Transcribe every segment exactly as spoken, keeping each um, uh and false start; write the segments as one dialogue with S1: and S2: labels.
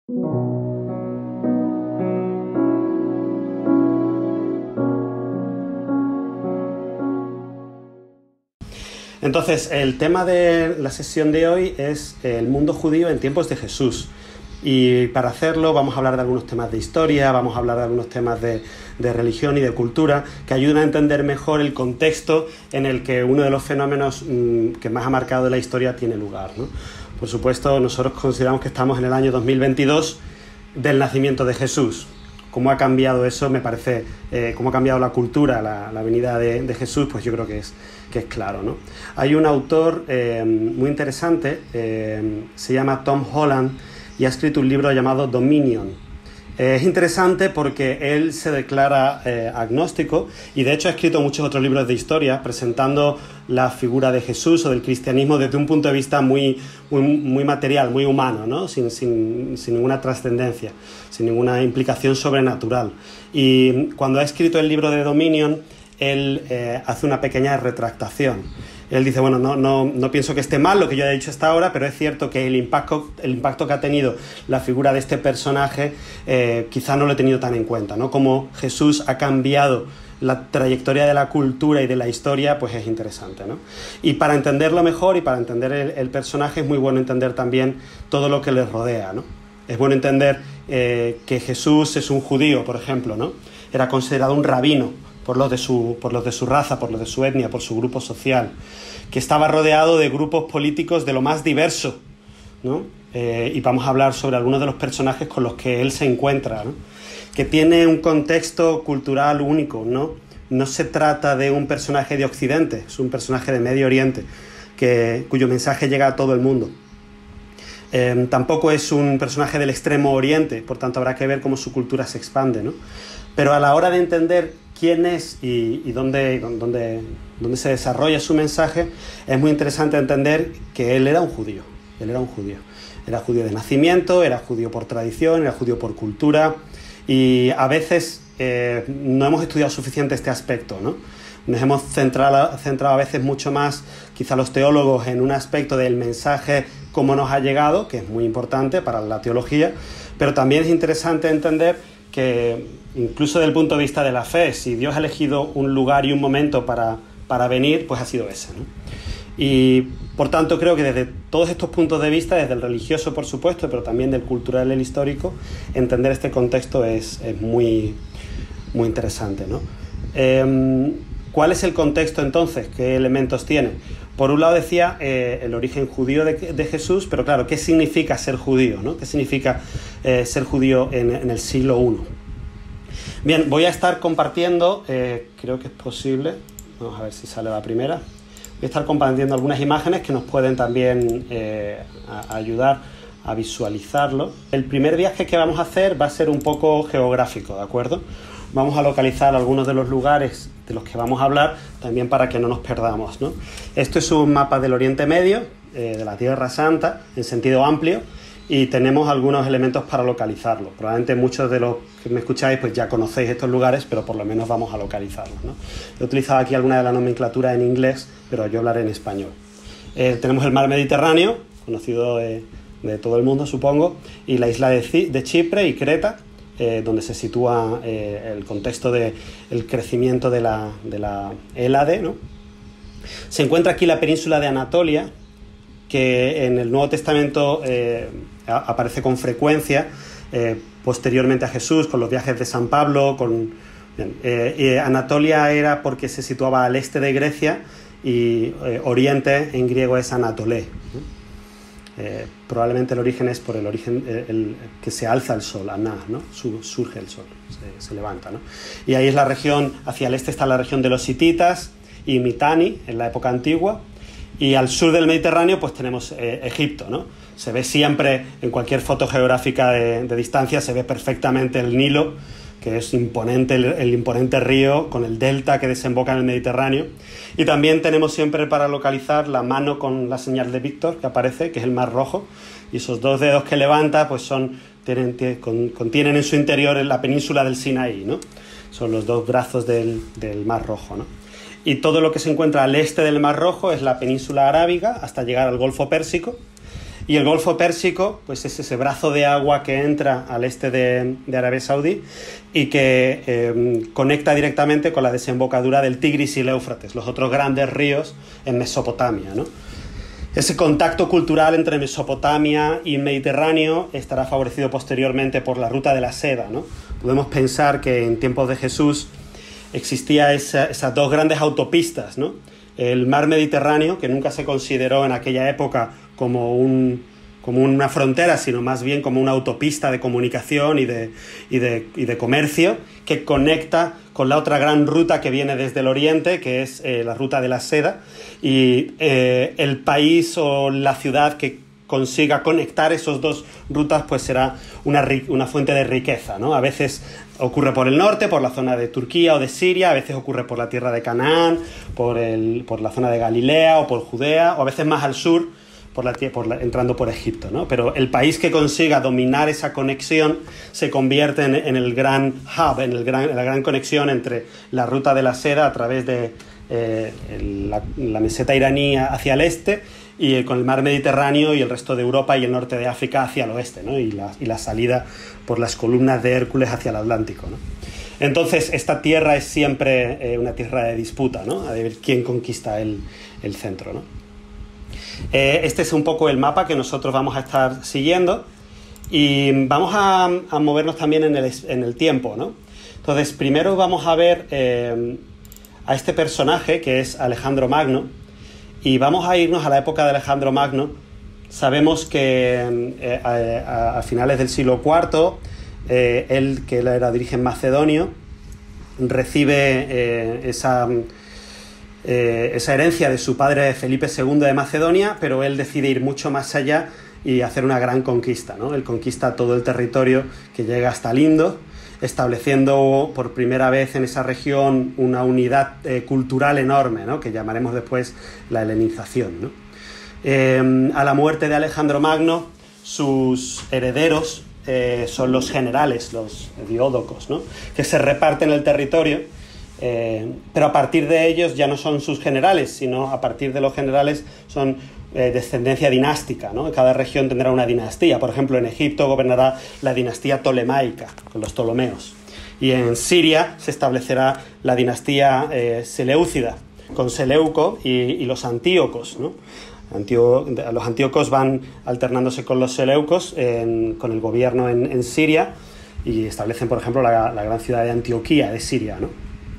S1: Entonces, el tema de la sesión de hoy es el mundo judío en tiempos de Jesús. Y para hacerlo vamos a hablar de algunos temas de historia, vamos a hablar de algunos temas de, de religión y de cultura que ayudan a entender mejor el contexto en el que uno de los fenómenos mmm, que más ha marcado de la historia tiene lugar, ¿no? Por supuesto, nosotros consideramos que estamos en el año dos mil veintidós del nacimiento de Jesús. Cómo ha cambiado eso, me parece, eh, cómo ha cambiado la cultura, la, la venida de, de Jesús, pues yo creo que es, que es claro, ¿no? Hay un autor eh, muy interesante, eh, se llama Tom Holland, y ha escrito un libro llamado Dominion. Eh, es interesante porque él se declara eh, agnóstico y de hecho ha escrito muchos otros libros de historia presentando la figura de Jesús o del cristianismo desde un punto de vista muy, muy, muy material, muy humano, ¿no? sin, sin, sin ninguna trascendencia, sin ninguna implicación sobrenatural. Y cuando ha escrito el libro de Dominion, él eh, hace una pequeña retractación. Él dice, bueno, no, no, no pienso que esté mal lo que yo haya dicho hasta ahora, pero es cierto que el impacto, el impacto que ha tenido la figura de este personaje eh, quizá no lo he tenido tan en cuenta, ¿no? Cómo Jesús ha cambiado la trayectoria de la cultura y de la historia, pues es interesante, ¿no? Y para entenderlo mejor y para entender el, el personaje es muy bueno entender también todo lo que le rodea, ¿no? Es bueno entender eh, que Jesús es un judío, por ejemplo, ¿no? Era considerado un rabino por los de su, por los de su raza, por los de su etnia, por su grupo social, que estaba rodeado de grupos políticos de lo más diverso, ¿no? Eh, y vamos a hablar sobre algunos de los personajes con los que él se encuentra, ¿no? Que tiene un contexto cultural único, ¿no? No se trata de un personaje de Occidente, es un personaje de Medio Oriente, que, cuyo mensaje llega a todo el mundo. Eh, tampoco es un personaje del Extremo Oriente, por tanto habrá que ver cómo su cultura se expande, ¿no? Pero a la hora de entender quién es y, y dónde, dónde, dónde se desarrolla su mensaje, es muy interesante entender que él era un judío. Él era un judío. Era judío de nacimiento, era judío por tradición, era judío por cultura, y a veces eh, no hemos estudiado suficiente este aspecto, ¿no? Nos hemos centrado, centrado a veces mucho más, quizá los teólogos, en un aspecto del mensaje, cómo nos ha llegado, que es muy importante para la teología, pero también es interesante entender que incluso desde el punto de vista de la fe, si Dios ha elegido un lugar y un momento para, para venir, pues ha sido ese, ¿no? Y por tanto creo que desde todos estos puntos de vista, desde el religioso por supuesto, pero también del cultural y el histórico, entender este contexto es, es muy, muy interesante, ¿no? Eh, ¿Cuál es el contexto entonces? ¿Qué elementos tiene? Por un lado decía eh, el origen judío de, de Jesús, pero claro, ¿qué significa ser judío, ¿no? ¿Qué significa eh, ser judío en, en el siglo primero? Bien, voy a estar compartiendo, eh, creo que es posible, vamos a ver si sale la primera, voy a estar compartiendo algunas imágenes que nos pueden también eh, a, a ayudar a visualizarlo. El primer viaje que vamos a hacer va a ser un poco geográfico, ¿de acuerdo? Vamos a localizar algunos de los lugares de los que vamos a hablar, también para que no nos perdamos, ¿no? Esto es un mapa del Oriente Medio, eh, de la Tierra Santa, en sentido amplio, y tenemos algunos elementos para localizarlo. Probablemente muchos de los que me escucháis pues ya conocéis estos lugares, pero por lo menos vamos a localizarlos, ¿no? He utilizado aquí alguna de la nomenclatura en inglés, pero yo hablaré en español. Eh, tenemos el mar Mediterráneo, conocido de, de todo el mundo, supongo, y la isla de, de Chipre y Creta, Eh, donde se sitúa eh, el contexto del de crecimiento de la, de la Hélade, ¿no? Se encuentra aquí la península de Anatolia, que en el Nuevo Testamento eh, a, aparece con frecuencia, eh, posteriormente a Jesús, con los viajes de San Pablo. Con, bien, eh, eh, Anatolia era porque se situaba al este de Grecia y eh, Oriente en griego es Anatolé, ¿no? Eh, probablemente el origen es por el origen el, el, que se alza el sol, Aná, ¿no? Surge el sol, se, se levanta, ¿no? Y ahí es la región, hacia el este está la región de los hititas y Mitanni, en la época antigua, y al sur del Mediterráneo pues tenemos eh, Egipto, ¿no? Se ve siempre, en cualquier foto geográfica de, de distancia, se ve perfectamente el Nilo, que es imponente, el, el imponente río con el delta que desemboca en el Mediterráneo. Y también tenemos siempre para localizar la mano con la señal de Víctor que aparece, que es el Mar Rojo, y esos dos dedos que levanta pues son, tienen, tienen, contienen en su interior la península del Sinaí, ¿no? Son los dos brazos del, del Mar Rojo, ¿no? Y todo lo que se encuentra al este del Mar Rojo es la península arábiga hasta llegar al Golfo Pérsico, Y el Golfo Pérsico, pues es ese brazo de agua que entra al este de, de Arabia Saudí y que eh, conecta directamente con la desembocadura del Tigris y el Éufrates, los otros grandes ríos en Mesopotamia, ¿no? Ese contacto cultural entre Mesopotamia y Mediterráneo estará favorecido posteriormente por la ruta de la seda, ¿no? Podemos pensar que en tiempos de Jesús existía esa, esas dos grandes autopistas, ¿no? El mar Mediterráneo, que nunca se consideró en aquella época como, un, como una frontera, sino más bien como una autopista de comunicación y de, y, de, y de comercio, que conecta con la otra gran ruta que viene desde el oriente, que es eh, la ruta de la seda, y eh, el país o la ciudad que consiga conectar esas dos rutas, pues será una, una fuente de riqueza, ¿no? A veces ocurre por el norte, por la zona de Turquía o de Siria, a veces ocurre por la tierra de Canaán, por, el, por la zona de Galilea o por Judea, o a veces más al sur, por la, por la, entrando por Egipto, ¿no? Pero el país que consiga dominar esa conexión se convierte en, en el gran hub, en, el gran, en la gran conexión entre la ruta de la seda a través de eh, la, la meseta iraní hacia el este y con el mar Mediterráneo y el resto de Europa y el norte de África hacia el oeste, ¿no? y, la, y la salida por las columnas de Hércules hacia el Atlántico, ¿no? Entonces, esta tierra es siempre eh, una tierra de disputa, ¿no? A ver quién conquista el, el centro, ¿no? Eh, este es un poco el mapa que nosotros vamos a estar siguiendo y vamos a, a movernos también en el, en el tiempo, ¿no? Entonces, primero vamos a ver eh, a este personaje que es Alejandro Magno. Y vamos a irnos a la época de Alejandro Magno. Sabemos que eh, a, a, a finales del siglo cuarto, eh, él, que él era de origen macedonio, recibe eh, esa, eh, esa herencia de su padre Felipe segundo de Macedonia, pero él decide ir mucho más allá y hacer una gran conquista, ¿no? Él conquista todo el territorio que llega hasta Lindo, estableciendo por primera vez en esa región una unidad eh, cultural enorme, ¿no? Que llamaremos después la helenización, ¿no? Eh, a la muerte de Alejandro Magno, sus herederos eh, son los generales, los diódocos, ¿no? Que se reparten el territorio, eh, pero a partir de ellos ya no son sus generales, sino a partir de los generales son Eh, descendencia dinástica, ¿no? Cada región tendrá una dinastía. Por ejemplo, en Egipto gobernará la dinastía tolemaica, con los Ptolomeos. Y en Siria se establecerá la dinastía eh, Seleucida, con Seleuco y, y los Antíocos, ¿no? Antio, los Antíocos van alternándose con los Seleucos en, con el gobierno en, en Siria y establecen, por ejemplo, la, la gran ciudad de Antioquía de Siria, ¿no?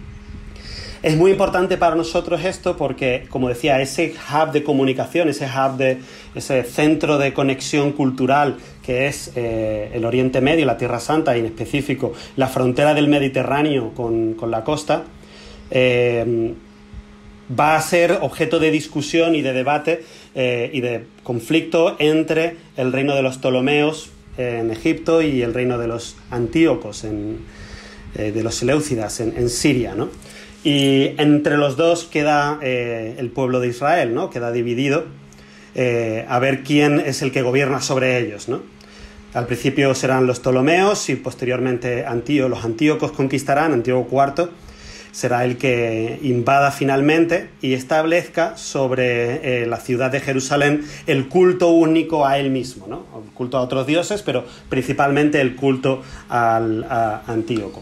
S1: Es muy importante para nosotros esto porque, como decía, ese hub de comunicación, ese hub de ese centro de conexión cultural que es eh, el Oriente Medio, la Tierra Santa y en específico la frontera del Mediterráneo con, con la costa, eh, va a ser objeto de discusión y de debate eh, y de conflicto entre el reino de los Ptolomeos en Egipto y el reino de los Antíocos, en, eh, de los Seleucidas en, en Siria, ¿no? Y entre los dos queda eh, el pueblo de Israel, ¿no? Queda dividido eh, a ver quién es el que gobierna sobre ellos, ¿no? Al principio serán los Ptolomeos y posteriormente Antío, los Antíocos conquistarán, Antíoco cuarto será el que invada finalmente y establezca sobre eh, la ciudad de Jerusalén el culto único a él mismo, ¿no? El culto a otros dioses, pero principalmente el culto al, a Antíoco.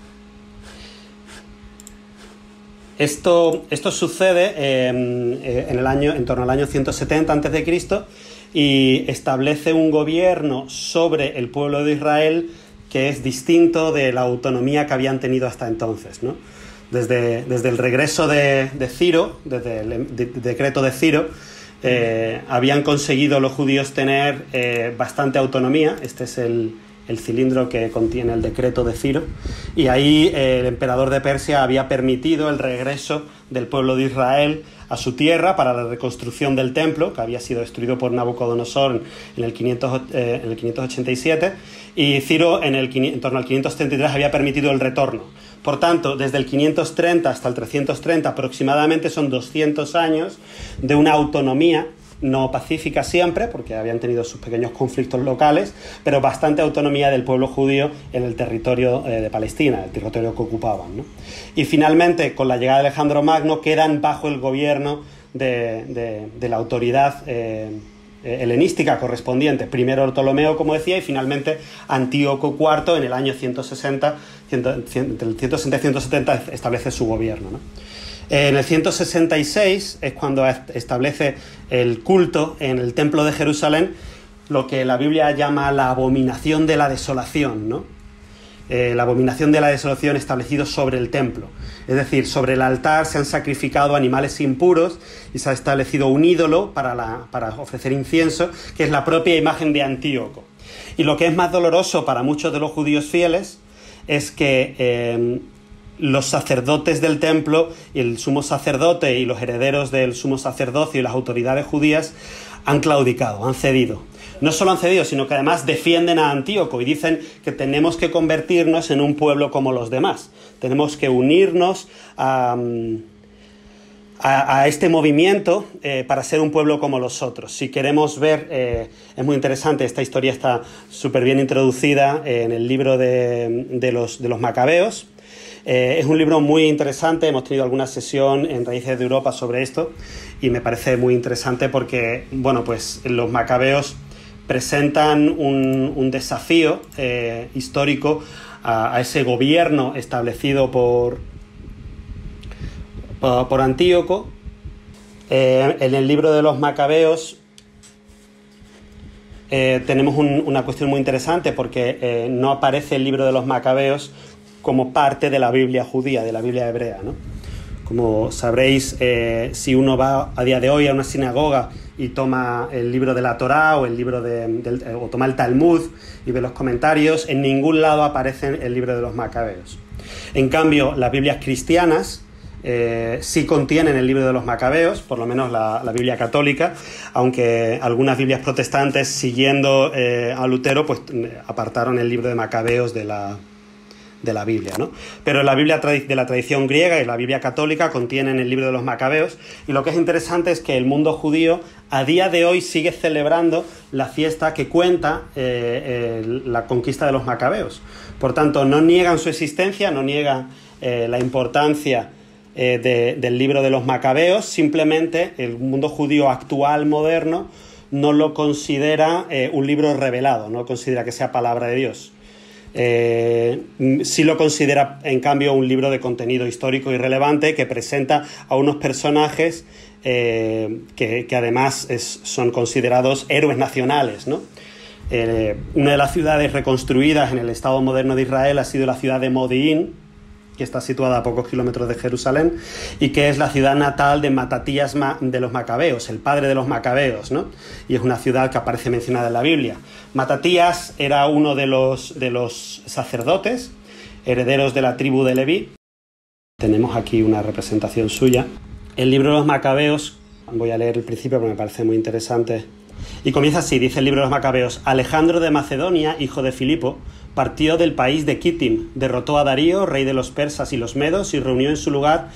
S1: Esto, esto sucede eh, en, el año, en torno al año ciento setenta antes de Cristo y establece un gobierno sobre el pueblo de Israel que es distinto de la autonomía que habían tenido hasta entonces, ¿no? Desde, desde el regreso de, de Ciro, desde el de, de decreto de Ciro, eh, habían conseguido los judíos tener eh, bastante autonomía. Este es el... el cilindro que contiene el decreto de Ciro, y ahí eh, el emperador de Persia había permitido el regreso del pueblo de Israel a su tierra para la reconstrucción del templo, que había sido destruido por Nabucodonosor en el, quinientos, eh, en el quinientos ochenta y siete, y Ciro en, el, en torno al quinientos setenta y tres había permitido el retorno. Por tanto, desde el quinientos treinta hasta el trescientos treinta aproximadamente son doscientos años de una autonomía no pacífica siempre, porque habían tenido sus pequeños conflictos locales, pero bastante autonomía del pueblo judío en el territorio eh, de Palestina, el territorio que ocupaban, ¿no? Y finalmente, con la llegada de Alejandro Magno, quedan bajo el gobierno de, de, de la autoridad eh, eh, helenística correspondiente, primero Ptolomeo, como decía, y finalmente Antíoco cuarto en el año ciento sesenta, entre el ciento sesenta y ciento setenta establece su gobierno, ¿no? En el ciento sesenta y seis es cuando establece el culto en el Templo de Jerusalén, lo que la Biblia llama la abominación de la desolación, ¿no? Eh, la abominación de la desolación establecido sobre el templo. Es decir, sobre el altar se han sacrificado animales impuros y se ha establecido un ídolo para, la, para ofrecer incienso, que es la propia imagen de Antíoco. Y lo que es más doloroso para muchos de los judíos fieles es que eh, los sacerdotes del templo, y el sumo sacerdote y los herederos del sumo sacerdocio y las autoridades judías han claudicado, han cedido. No solo han cedido, sino que además defienden a Antíoco y dicen que tenemos que convertirnos en un pueblo como los demás. Tenemos que unirnos a, a, a este movimiento eh, para ser un pueblo como los otros. Si queremos ver, eh, es muy interesante, esta historia está súper bien introducida en el libro de, de, los, de los Macabeos. Eh, es un libro muy interesante, hemos tenido alguna sesión en Raíces de Europa sobre esto y me parece muy interesante porque, bueno, pues los Macabeos presentan un, un desafío eh, histórico a, a ese gobierno establecido por, por, por Antíoco. Eh, en el libro de los Macabeos eh, tenemos un, una cuestión muy interesante porque eh, no aparece el libro de los Macabeos como parte de la Biblia judía, de la Biblia hebrea, ¿no? Como sabréis, eh, si uno va a día de hoy a una sinagoga y toma el libro de la Torá o el libro de, del, o toma el Talmud y ve los comentarios, en ningún lado aparece el libro de los Macabeos. En cambio, las Biblias cristianas eh, sí contienen el libro de los Macabeos, por lo menos la, la Biblia católica, aunque algunas Biblias protestantes, siguiendo eh, a Lutero, pues apartaron el libro de Macabeos de la de la Biblia, ¿no? Pero la Biblia de la tradición griega y la Biblia católica contienen el libro de los Macabeos, y lo que es interesante es que el mundo judío a día de hoy sigue celebrando la fiesta que cuenta eh, eh, la conquista de los Macabeos. Por tanto, no niegan su existencia, no niegan eh, la importancia eh, de, del libro de los Macabeos, simplemente el mundo judío actual, moderno, no lo considera eh, un libro revelado, no considera que sea palabra de Dios. Eh, sí lo considera, en cambio, un libro de contenido histórico y relevante que presenta a unos personajes eh, que, que además es, son considerados héroes nacionales, ¿no? Eh, una de las ciudades reconstruidas en el Estado moderno de Israel ha sido la ciudad de Modi'in, que está situada a pocos kilómetros de Jerusalén, y que es la ciudad natal de Matatías de los Macabeos, el padre de los Macabeos, ¿no? Y es una ciudad que aparece mencionada en la Biblia. Matatías era uno de los, de los sacerdotes, herederos de la tribu de Leví. Tenemos aquí una representación suya. El libro de los Macabeos, voy a leer el principio porque me parece muy interesante, y comienza así, dice el libro de los Macabeos: Alejandro de Macedonia, hijo de Filipo, partió del país de Kitim, derrotó a Darío, rey de los persas y los medos, y, reunió en su lugar,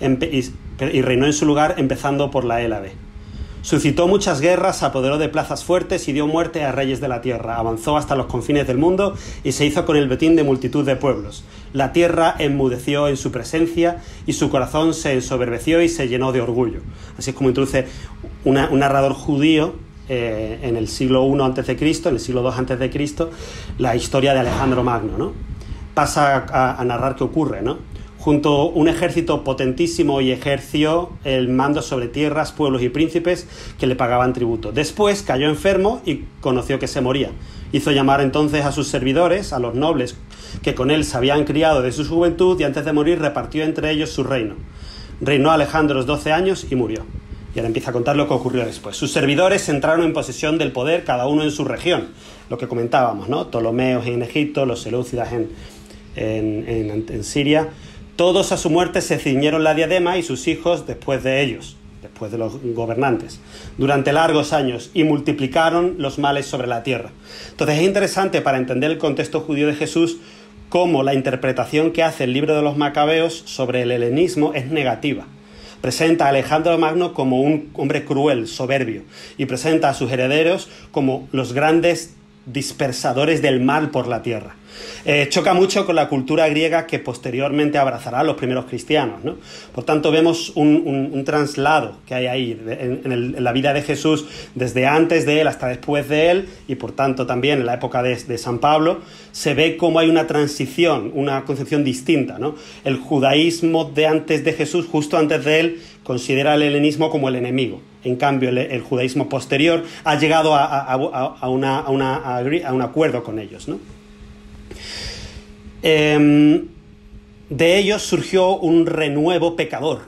S1: y reinó en su lugar empezando por la Hélade. Suscitó muchas guerras, se apoderó de plazas fuertes y dio muerte a reyes de la tierra. Avanzó hasta los confines del mundo y se hizo con el botín de multitud de pueblos. La tierra enmudeció en su presencia y su corazón se ensoberbeció y se llenó de orgullo. Así es como introduce una, un narrador judío Eh, en el siglo primero antes de Cristo, en el siglo segundo antes de Cristo, la historia de Alejandro Magno, ¿no? Pasa a, a narrar qué ocurre, ¿no? Junto un ejército potentísimo y ejerció el mando sobre tierras, pueblos y príncipes que le pagaban tributo. Después cayó enfermo y conoció que se moría. Hizo llamar entonces a sus servidores, a los nobles que con él se habían criado desde su juventud, y antes de morir repartió entre ellos su reino. Reinó Alejandro doce años y murió. Y ahora empieza a contar lo que ocurrió después. Sus servidores entraron en posesión del poder, cada uno en su región. Lo que comentábamos, ¿no? Ptolomeos en Egipto, los seleucidas en, en, en, en Siria. Todos a su muerte se ciñeron la diadema, y sus hijos después de ellos, después de los gobernantes, durante largos años, y multiplicaron los males sobre la tierra. Entonces es interesante, para entender el contexto judío de Jesús, cómo la interpretación que hace el libro de los Macabeos sobre el helenismo es negativa. Presenta a Alejandro Magno como un hombre cruel, soberbio, y presenta a sus herederos como los grandes dispersadores del mal por la tierra. Eh, choca mucho con la cultura griega que posteriormente abrazará a los primeros cristianos, ¿no? Por tanto, vemos un, un, un traslado que hay ahí en, en, el, en la vida de Jesús desde antes de él hasta después de él, y por tanto también en la época de, de San Pablo se ve cómo hay una transición, una concepción distinta, ¿no? El judaísmo de antes de Jesús, justo antes de él, considera el helenismo como el enemigo. En cambio, el, el judaísmo posterior ha llegado a, a, a, a, una, a, una, a un acuerdo con ellos, ¿no? Eh, de ellos surgió un renuevo pecador,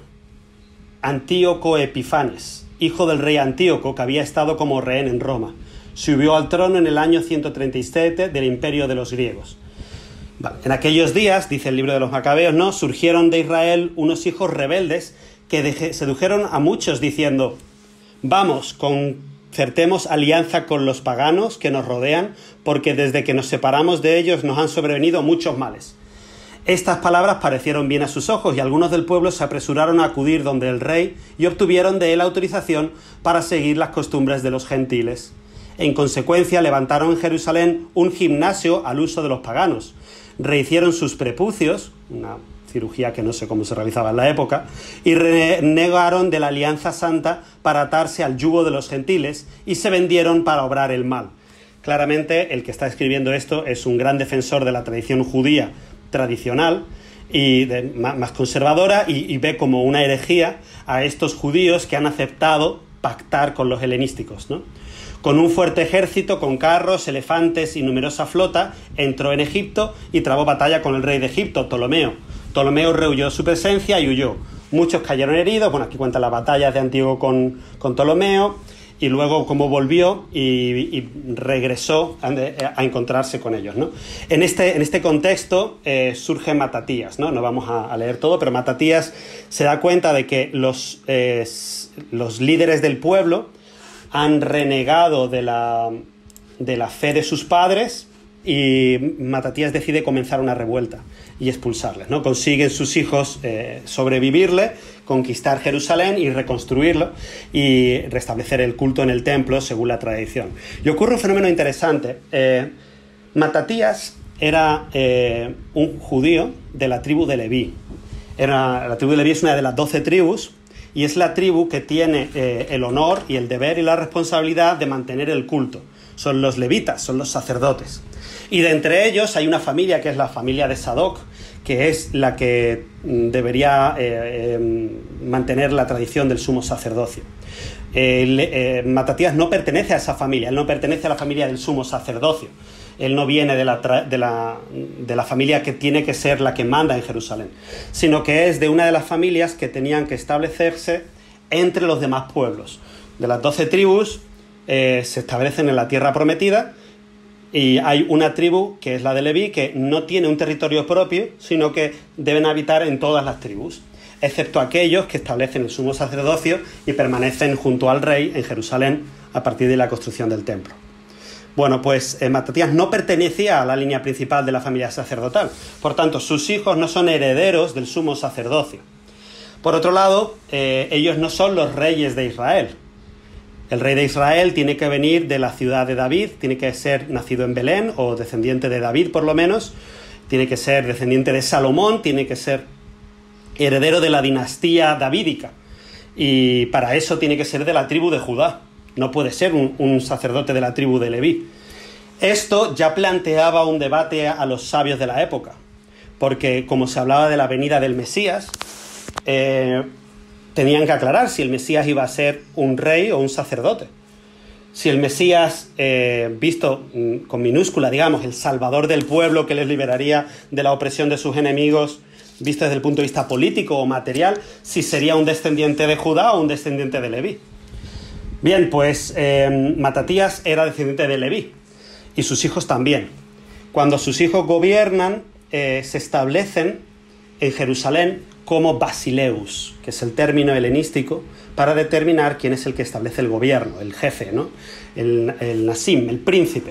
S1: Antíoco Epifanes, hijo del rey Antíoco, que había estado como rehén en Roma. Subió al trono en el año ciento treinta y siete del imperio de los griegos. Vale. En aquellos días, dice el libro de los Macabeos, ¿no?, surgieron de Israel unos hijos rebeldes que deje, sedujeron a muchos diciendo: vamos, concertemos alianza con los paganos que nos rodean, porque desde que nos separamos de ellos nos han sobrevenido muchos males. Estas palabras parecieron bien a sus ojos, y algunos del pueblo se apresuraron a acudir donde el rey y obtuvieron de él autorización para seguir las costumbres de los gentiles. En consecuencia, levantaron en Jerusalén un gimnasio al uso de los paganos, rehicieron sus prepucios, una cirugía que no sé cómo se realizaba en la época, y renegaron de la alianza santa para atarse al yugo de los gentiles, y se vendieron para obrar el mal. Claramente, el que está escribiendo esto es un gran defensor de la tradición judía tradicional y de, más conservadora, y, y ve como una herejía a estos judíos que han aceptado pactar con los helenísticos, ¿no? Con un fuerte ejército, con carros, elefantes y numerosa flota, entró en Egipto y trabó batalla con el rey de Egipto, Ptolomeo. Ptolomeo rehuyó su presencia y huyó. Muchos cayeron heridos. Bueno, aquí cuenta las batallas de Antíoco con, con Ptolomeo, y luego cómo volvió y, y regresó a, a encontrarse con ellos, ¿no? En este, en este contexto eh, surge Matatías, ¿no? No vamos a, a leer todo, pero Matatías se da cuenta de que los, eh, los líderes del pueblo han renegado de la, de la fe de sus padres, y Matatías decide comenzar una revuelta y expulsarles, ¿no? Consiguen sus hijos eh, sobrevivirle, conquistar Jerusalén y reconstruirlo y restablecer el culto en el templo según la tradición. Y ocurre un fenómeno interesante. Eh, Matatías era eh, un judío de la tribu de Leví. Era, la tribu de Leví es una de las doce tribus, y es la tribu que tiene eh, el honor y el deber y la responsabilidad de mantener el culto. Son los levitas, son los sacerdotes. Y de entre ellos hay una familia que es la familia de Sadoc, que es la que debería eh, eh, mantener la tradición del sumo sacerdocio. Eh, eh, Matatías no pertenece a esa familia, él no pertenece a la familia del sumo sacerdocio. Él no viene de la, de, la, de la familia que tiene que ser la que manda en Jerusalén, sino que es de una de las familias que tenían que establecerse entre los demás pueblos. De las doce tribus eh, se establecen en la tierra prometida, y hay una tribu, que es la de Leví, que no tiene un territorio propio, sino que deben habitar en todas las tribus, excepto aquellos que establecen el sumo sacerdocio y permanecen junto al rey en Jerusalén a partir de la construcción del templo. Bueno, pues eh, Matatías no pertenecía a la línea principal de la familia sacerdotal, por tanto sus hijos no son herederos del sumo sacerdocio. Por otro lado, eh, ellos no son los reyes de Israel. El rey de Israel tiene que venir de la ciudad de David, tiene que ser nacido en Belén, o descendiente de David por lo menos, tiene que ser descendiente de Salomón, tiene que ser heredero de la dinastía davídica, y para eso tiene que ser de la tribu de Judá, no puede ser un, un sacerdote de la tribu de Leví. Esto ya planteaba un debate a los sabios de la época, porque como se hablaba de la venida del Mesías, eh, tenían que aclarar si el Mesías iba a ser un rey o un sacerdote. Si el Mesías, eh, visto mm, con minúscula, digamos, el salvador del pueblo que les liberaría de la opresión de sus enemigos, visto desde el punto de vista político o material, si sería un descendiente de Judá o un descendiente de Leví. Bien, pues eh, Matatías era descendiente de Leví, y sus hijos también. Cuando sus hijos gobiernan, eh, se establecen en Jerusalén como basileus, que es el término helenístico para determinar quién es el que establece el gobierno, el jefe, ¿no? el, el nasim, el príncipe.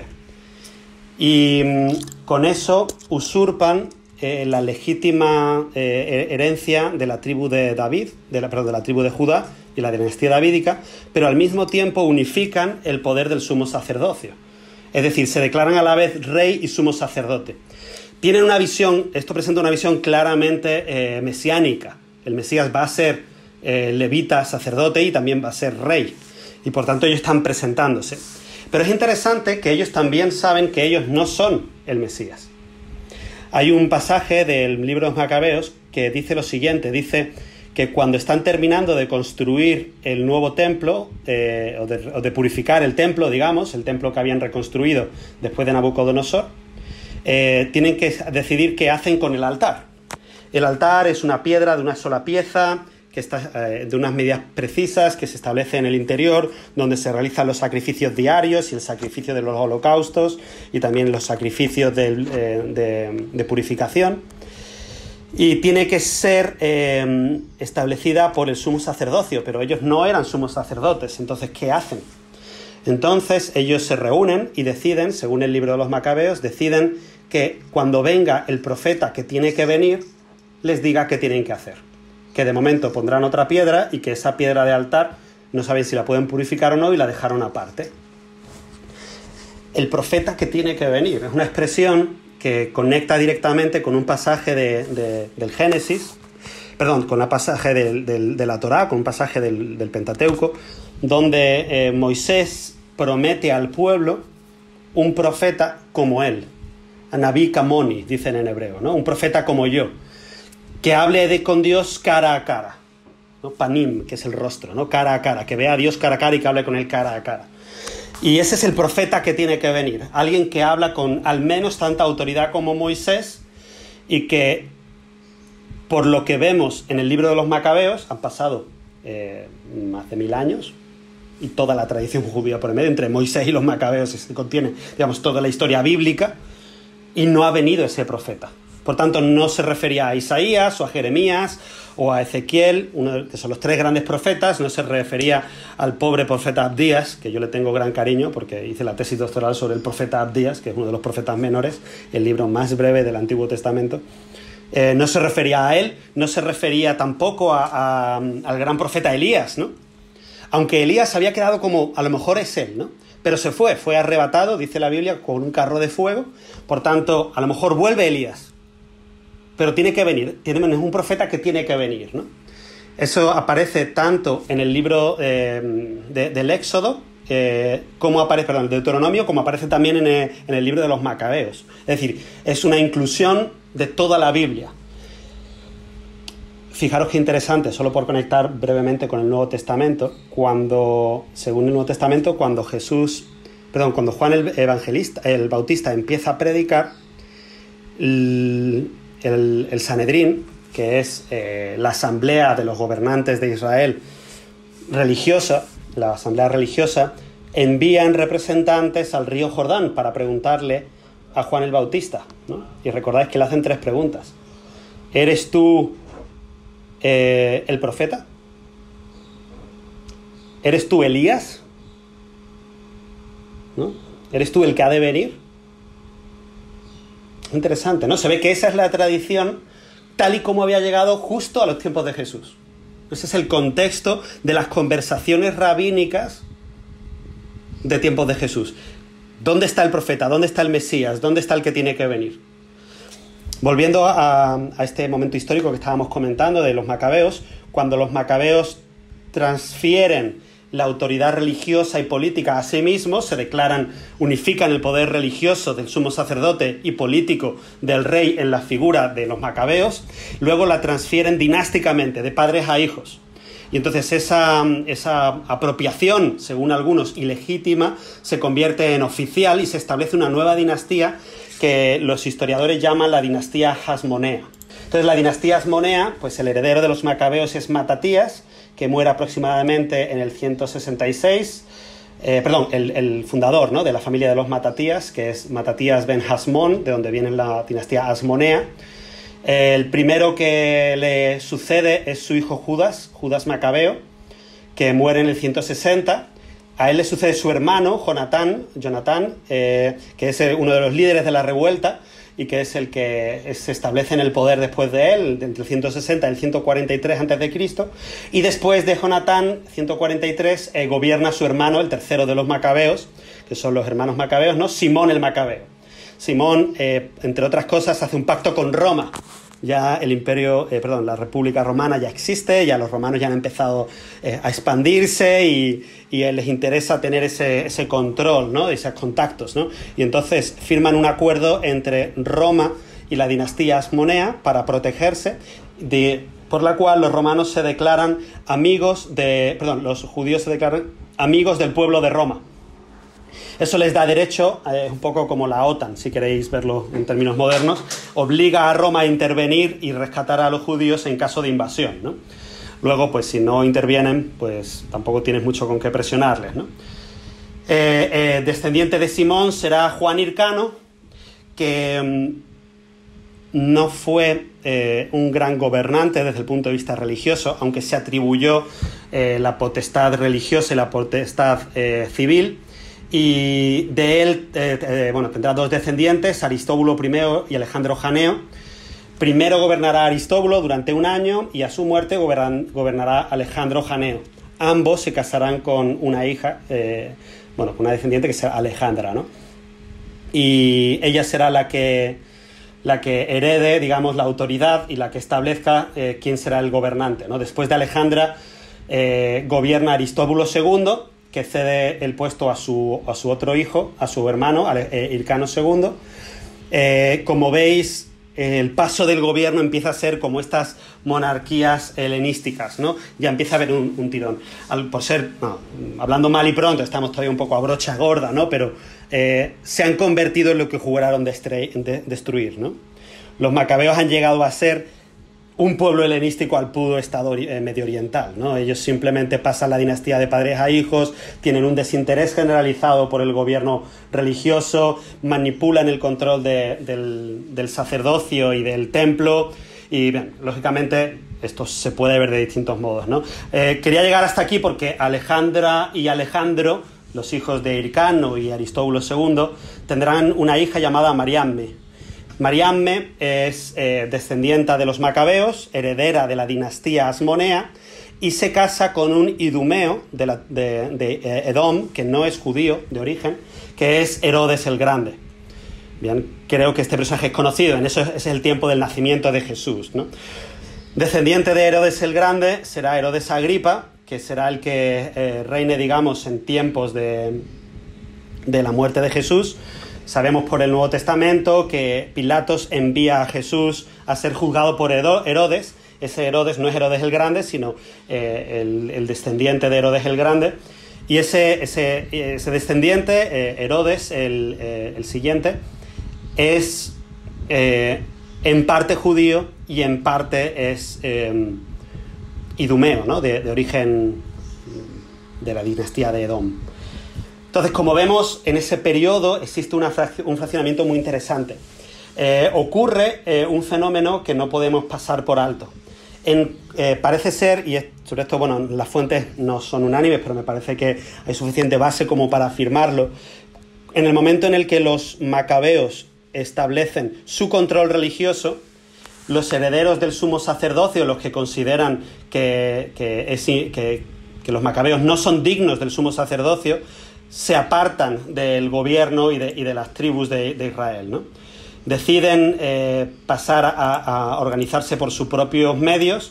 S1: Y mmm, con eso usurpan eh, la legítima eh, herencia de la tribu de David, de la, perdón, de la tribu de Judá y la dinastía davídica, pero al mismo tiempo unifican el poder del sumo sacerdocio. Es decir, se declaran a la vez rey y sumo sacerdote. Tienen una visión, esto presenta una visión claramente eh, mesiánica. El Mesías va a ser eh, levita, sacerdote y también va a ser rey. Y por tanto ellos están presentándose. Pero es interesante que ellos también saben que ellos no son el Mesías. Hay un pasaje del libro de los Macabeos que dice lo siguiente, dice que cuando están terminando de construir el nuevo templo, eh, o, de, o de purificar el templo, digamos, el templo que habían reconstruido después de Nabucodonosor, eh, tienen que decidir qué hacen con el altar. El altar es una piedra de una sola pieza, que está eh, de unas medidas precisas, que se establece en el interior, donde se realizan los sacrificios diarios y el sacrificio de los holocaustos y también los sacrificios de, eh, de, de purificación. Y tiene que ser eh, establecida por el sumo sacerdocio, pero ellos no eran sumos sacerdotes, entonces ¿qué hacen? Entonces ellos se reúnen y deciden, según el libro de los Macabeos, deciden que cuando venga el profeta que tiene que venir, les diga qué tienen que hacer. Que de momento pondrán otra piedra y que esa piedra de altar no saben si la pueden purificar o no y la dejaron aparte. El profeta que tiene que venir es una expresión que conecta directamente con un pasaje de, de, del Génesis, perdón, con un pasaje del, del, de la Torá, con un pasaje del, del Pentateuco, donde eh, Moisés promete al pueblo un profeta como él, Anabí Kamoni, dicen en hebreo, ¿no? Un profeta como yo, que hable de, con Dios cara a cara, ¿no? Panim, que es el rostro, ¿no? Cara a cara, que vea a Dios cara a cara y que hable con él cara a cara. Y ese es el profeta que tiene que venir, alguien que habla con al menos tanta autoridad como Moisés y que, por lo que vemos en el libro de los Macabeos, han pasado eh, más de mil años y toda la tradición judía por el medio, entre Moisés y los Macabeos se contiene, digamos, toda la historia bíblica y no ha venido ese profeta. Por tanto, no se refería a Isaías o a Jeremías o a Ezequiel, uno de, que son los tres grandes profetas, no se refería al pobre profeta Abdías, que yo le tengo gran cariño porque hice la tesis doctoral sobre el profeta Abdías, que es uno de los profetas menores, el libro más breve del Antiguo Testamento. Eh, no se refería a él, no se refería tampoco a, a, al gran profeta Elías, ¿no? Aunque Elías había quedado como, a lo mejor es él, ¿no? Pero se fue, fue arrebatado, dice la Biblia, con un carro de fuego. Por tanto, a lo mejor vuelve Elías. Pero tiene que venir, tiene, es un profeta que tiene que venir, ¿no? Eso aparece tanto en el libro eh, de, del Éxodo, eh, como aparece, perdón, el Deuteronomio, como aparece también en el, en el libro de los Macabeos. Es decir, es una inclusión de toda la Biblia. Fijaros qué interesante, solo por conectar brevemente con el Nuevo Testamento, cuando, según el Nuevo Testamento, cuando Jesús, perdón, cuando Juan el Evangelista, el Bautista empieza a predicar, el, el, el Sanedrín, que es eh, la asamblea de los gobernantes de Israel religiosa, la asamblea religiosa, envían representantes al río Jordán para preguntarle a Juan el Bautista, ¿no? Y recordáis que le hacen tres preguntas. ¿Eres tú eh, el profeta? ¿Eres tú Elías? ¿No? ¿Eres tú el que ha de venir? Interesante, ¿no? Se ve que esa es la tradición tal y como había llegado justo a los tiempos de Jesús. Ese es el contexto de las conversaciones rabínicas de tiempos de Jesús. ¿Dónde está el profeta? ¿Dónde está el Mesías? ¿Dónde está el que tiene que venir? Volviendo a, a este momento histórico que estábamos comentando de los Macabeos, cuando los Macabeos transfieren la autoridad religiosa y política a sí mismos, se declaran, unifican el poder religioso del sumo sacerdote y político del rey en la figura de los Macabeos, luego la transfieren dinásticamente, de padres a hijos. Y entonces esa, esa apropiación, según algunos, ilegítima, se convierte en oficial y se establece una nueva dinastía que los historiadores llaman la dinastía Hasmonea. Entonces la dinastía Hasmonea, pues el heredero de los Macabeos es Matatías, que muere aproximadamente en el ciento sesenta y seis, eh, perdón, el, el fundador, ¿no?, de la familia de los Matatías, que es Matatías ben Hasmón, de donde viene la dinastía Hasmonea. Eh, el primero que le sucede es su hijo Judas, Judas Macabeo, que muere en el ciento sesenta. A él le sucede su hermano, Jonatán, Jonatán eh, que es uno de los líderes de la revuelta y que es el que se establece en el poder después de él, entre el ciento sesenta y el ciento cuarenta y tres antes de Cristo, y después de Jonatán, ciento cuarenta y tres, eh, gobierna su hermano, el tercero de los macabeos, que son los hermanos macabeos, ¿no? Simón el Macabeo. Simón, eh, entre otras cosas, hace un pacto con Roma. Ya el imperio, eh, perdón, la República Romana ya existe, ya los romanos ya han empezado eh, a expandirse y, y les interesa tener ese, ese control, ¿no? Esos contactos, ¿no? Y entonces firman un acuerdo entre Roma y la dinastía Asmonea para protegerse, de, por la cual los romanos se declaran amigos de, perdón, los judíos se declaran amigos del pueblo de Roma. Eso les da derecho, es eh, un poco como la OTAN, si queréis verlo en términos modernos, obliga a Roma a intervenir y rescatar a los judíos en caso de invasión, ¿no? Luego, pues si no intervienen, pues tampoco tienes mucho con qué presionarles, ¿no? Eh, eh, descendiente de Simón será Juan Hircano, que mmm, no fue eh, un gran gobernante desde el punto de vista religioso, aunque se atribuyó eh, la potestad religiosa y la potestad eh, civil. Y de él, eh, eh, bueno, tendrá dos descendientes, Aristóbulo primero y Alejandro Janeo. Primero gobernará Aristóbulo durante un año y a su muerte gobern gobernará Alejandro Janeo. Ambos se casarán con una hija, eh, bueno, una descendiente que será Alejandra, ¿no? Y ella será la que, la que herede, digamos, la autoridad y la que establezca eh, quién será el gobernante, ¿no? Después de Alejandra eh, gobierna Aristóbulo segundo, que cede el puesto a su, a su otro hijo, a su hermano, eh, Hircano segundo. Eh, como veis, eh, el paso del gobierno empieza a ser como estas monarquías helenísticas, ¿no? Ya empieza a haber un, un tirón. Al, por ser, no, hablando mal y pronto, estamos todavía un poco a brocha gorda, ¿no? Pero eh, se han convertido en lo que juraron de, de, destruir, ¿no? Los macabeos han llegado a ser un pueblo helenístico al puro estado eh, medio oriental, ¿no? Ellos simplemente pasan la dinastía de padres a hijos, tienen un desinterés generalizado por el gobierno religioso, manipulan el control de, del, del sacerdocio y del templo, y bien, lógicamente esto se puede ver de distintos modos, ¿no? Eh, quería llegar hasta aquí porque Alejandra y Alejandro, los hijos de Hircano y Aristóbulo segundo, tendrán una hija llamada Mariamne. Mariamne es eh, descendienta de los macabeos, heredera de la dinastía Asmonea, y se casa con un idumeo de, la, de, de eh, Edom, que no es judío de origen, que es Herodes el Grande. Bien, creo que este personaje es conocido, en eso es el tiempo del nacimiento de Jesús, ¿no? Descendiente de Herodes el Grande será Herodes Agripa, que será el que eh, reine, digamos, en tiempos de, de la muerte de Jesús. Sabemos por el Nuevo Testamento que Pilatos envía a Jesús a ser juzgado por Herodes. Ese Herodes no es Herodes el Grande, sino eh, el, el descendiente de Herodes el Grande. Y ese, ese, ese descendiente, eh, Herodes, el, eh, el siguiente, es eh, en parte judío y en parte es eh, idumeo, ¿no? de, de origen de la dinastía de Edom. Entonces, como vemos, en ese periodo existe una frac- un fraccionamiento muy interesante. Eh, ocurre eh, un fenómeno que no podemos pasar por alto. En, eh, parece ser, y es, sobre esto, bueno, las fuentes no son unánimes, pero me parece que hay suficiente base como para afirmarlo. En el momento en el que los macabeos establecen su control religioso, los herederos del sumo sacerdocio, los que consideran que, que, es, que, que los macabeos no son dignos del sumo sacerdocio, se apartan del gobierno y de, y de las tribus de, de Israel, ¿no? Deciden eh, pasar a, a organizarse por sus propios medios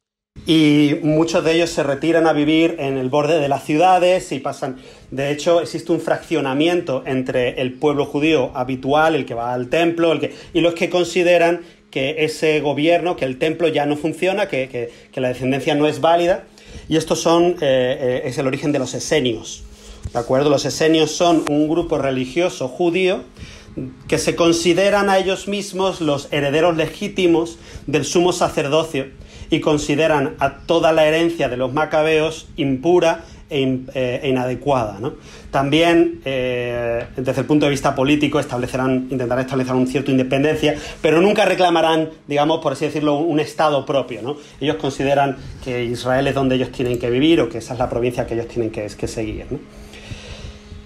S1: y muchos de ellos se retiran a vivir en el borde de las ciudades y pasan... De hecho, existe un fraccionamiento entre el pueblo judío habitual, el que va al templo, el que, y los que consideran que ese gobierno, que el templo ya no funciona, que, que, que la descendencia no es válida, y estos son, eh, eh, es el origen de los esenios. ¿De acuerdo? Los esenios son un grupo religioso judío que se consideran a ellos mismos los herederos legítimos del sumo sacerdocio y consideran a toda la herencia de los macabeos impura e, in, eh, e inadecuada, ¿no? También, eh, desde el punto de vista político, establecerán, intentarán establecer una cierta independencia, pero nunca reclamarán, digamos, por así decirlo, un estado propio, ¿no? Ellos consideran que Israel es donde ellos tienen que vivir o que esa es la provincia que ellos tienen que, que seguir, ¿no?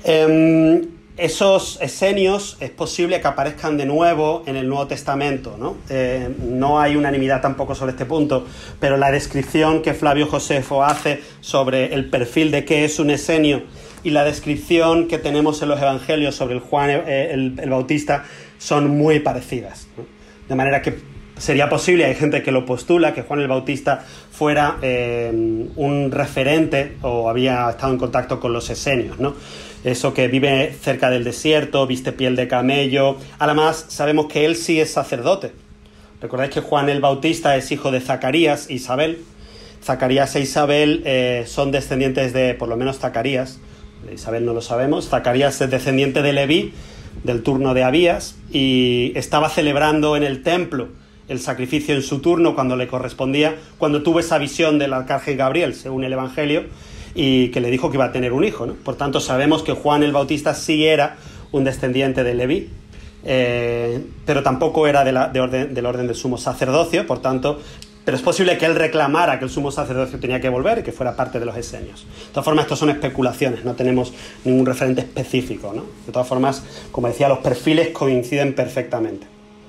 S1: Eh, esos esenios es posible que aparezcan de nuevo en el Nuevo Testamento, ¿no? Eh, no hay unanimidad tampoco sobre este punto, pero la descripción que Flavio Josefo hace sobre el perfil de qué es un esenio y la descripción que tenemos en los evangelios sobre el Juan eh, el, el Bautista son muy parecidas, ¿no? De manera que sería posible, hay gente que lo postula, que Juan el Bautista fuera eh, un referente o había estado en contacto con los esenios, ¿no? Eso que vive cerca del desierto, viste piel de camello. Además, sabemos que él sí es sacerdote. Recordáis que Juan el Bautista es hijo de Zacarías e Isabel. Zacarías e Isabel eh, son descendientes de, por lo menos Zacarías, de Isabel no lo sabemos, Zacarías es descendiente de Leví, del turno de Abías, y estaba celebrando en el templo el sacrificio en su turno cuando le correspondía, cuando tuvo esa visión del arcángel Gabriel, según el Evangelio, y que le dijo que iba a tener un hijo, ¿no? Por tanto, sabemos que Juan el Bautista sí era un descendiente de Leví, eh, pero tampoco era de la, de orden, del orden del sumo sacerdocio, por tanto, pero es posible que él reclamara que el sumo sacerdocio tenía que volver y que fuera parte de los esenios. De todas formas, esto son especulaciones, no tenemos ningún referente específico, ¿no? De todas formas, como decía, los perfiles coinciden perfectamente.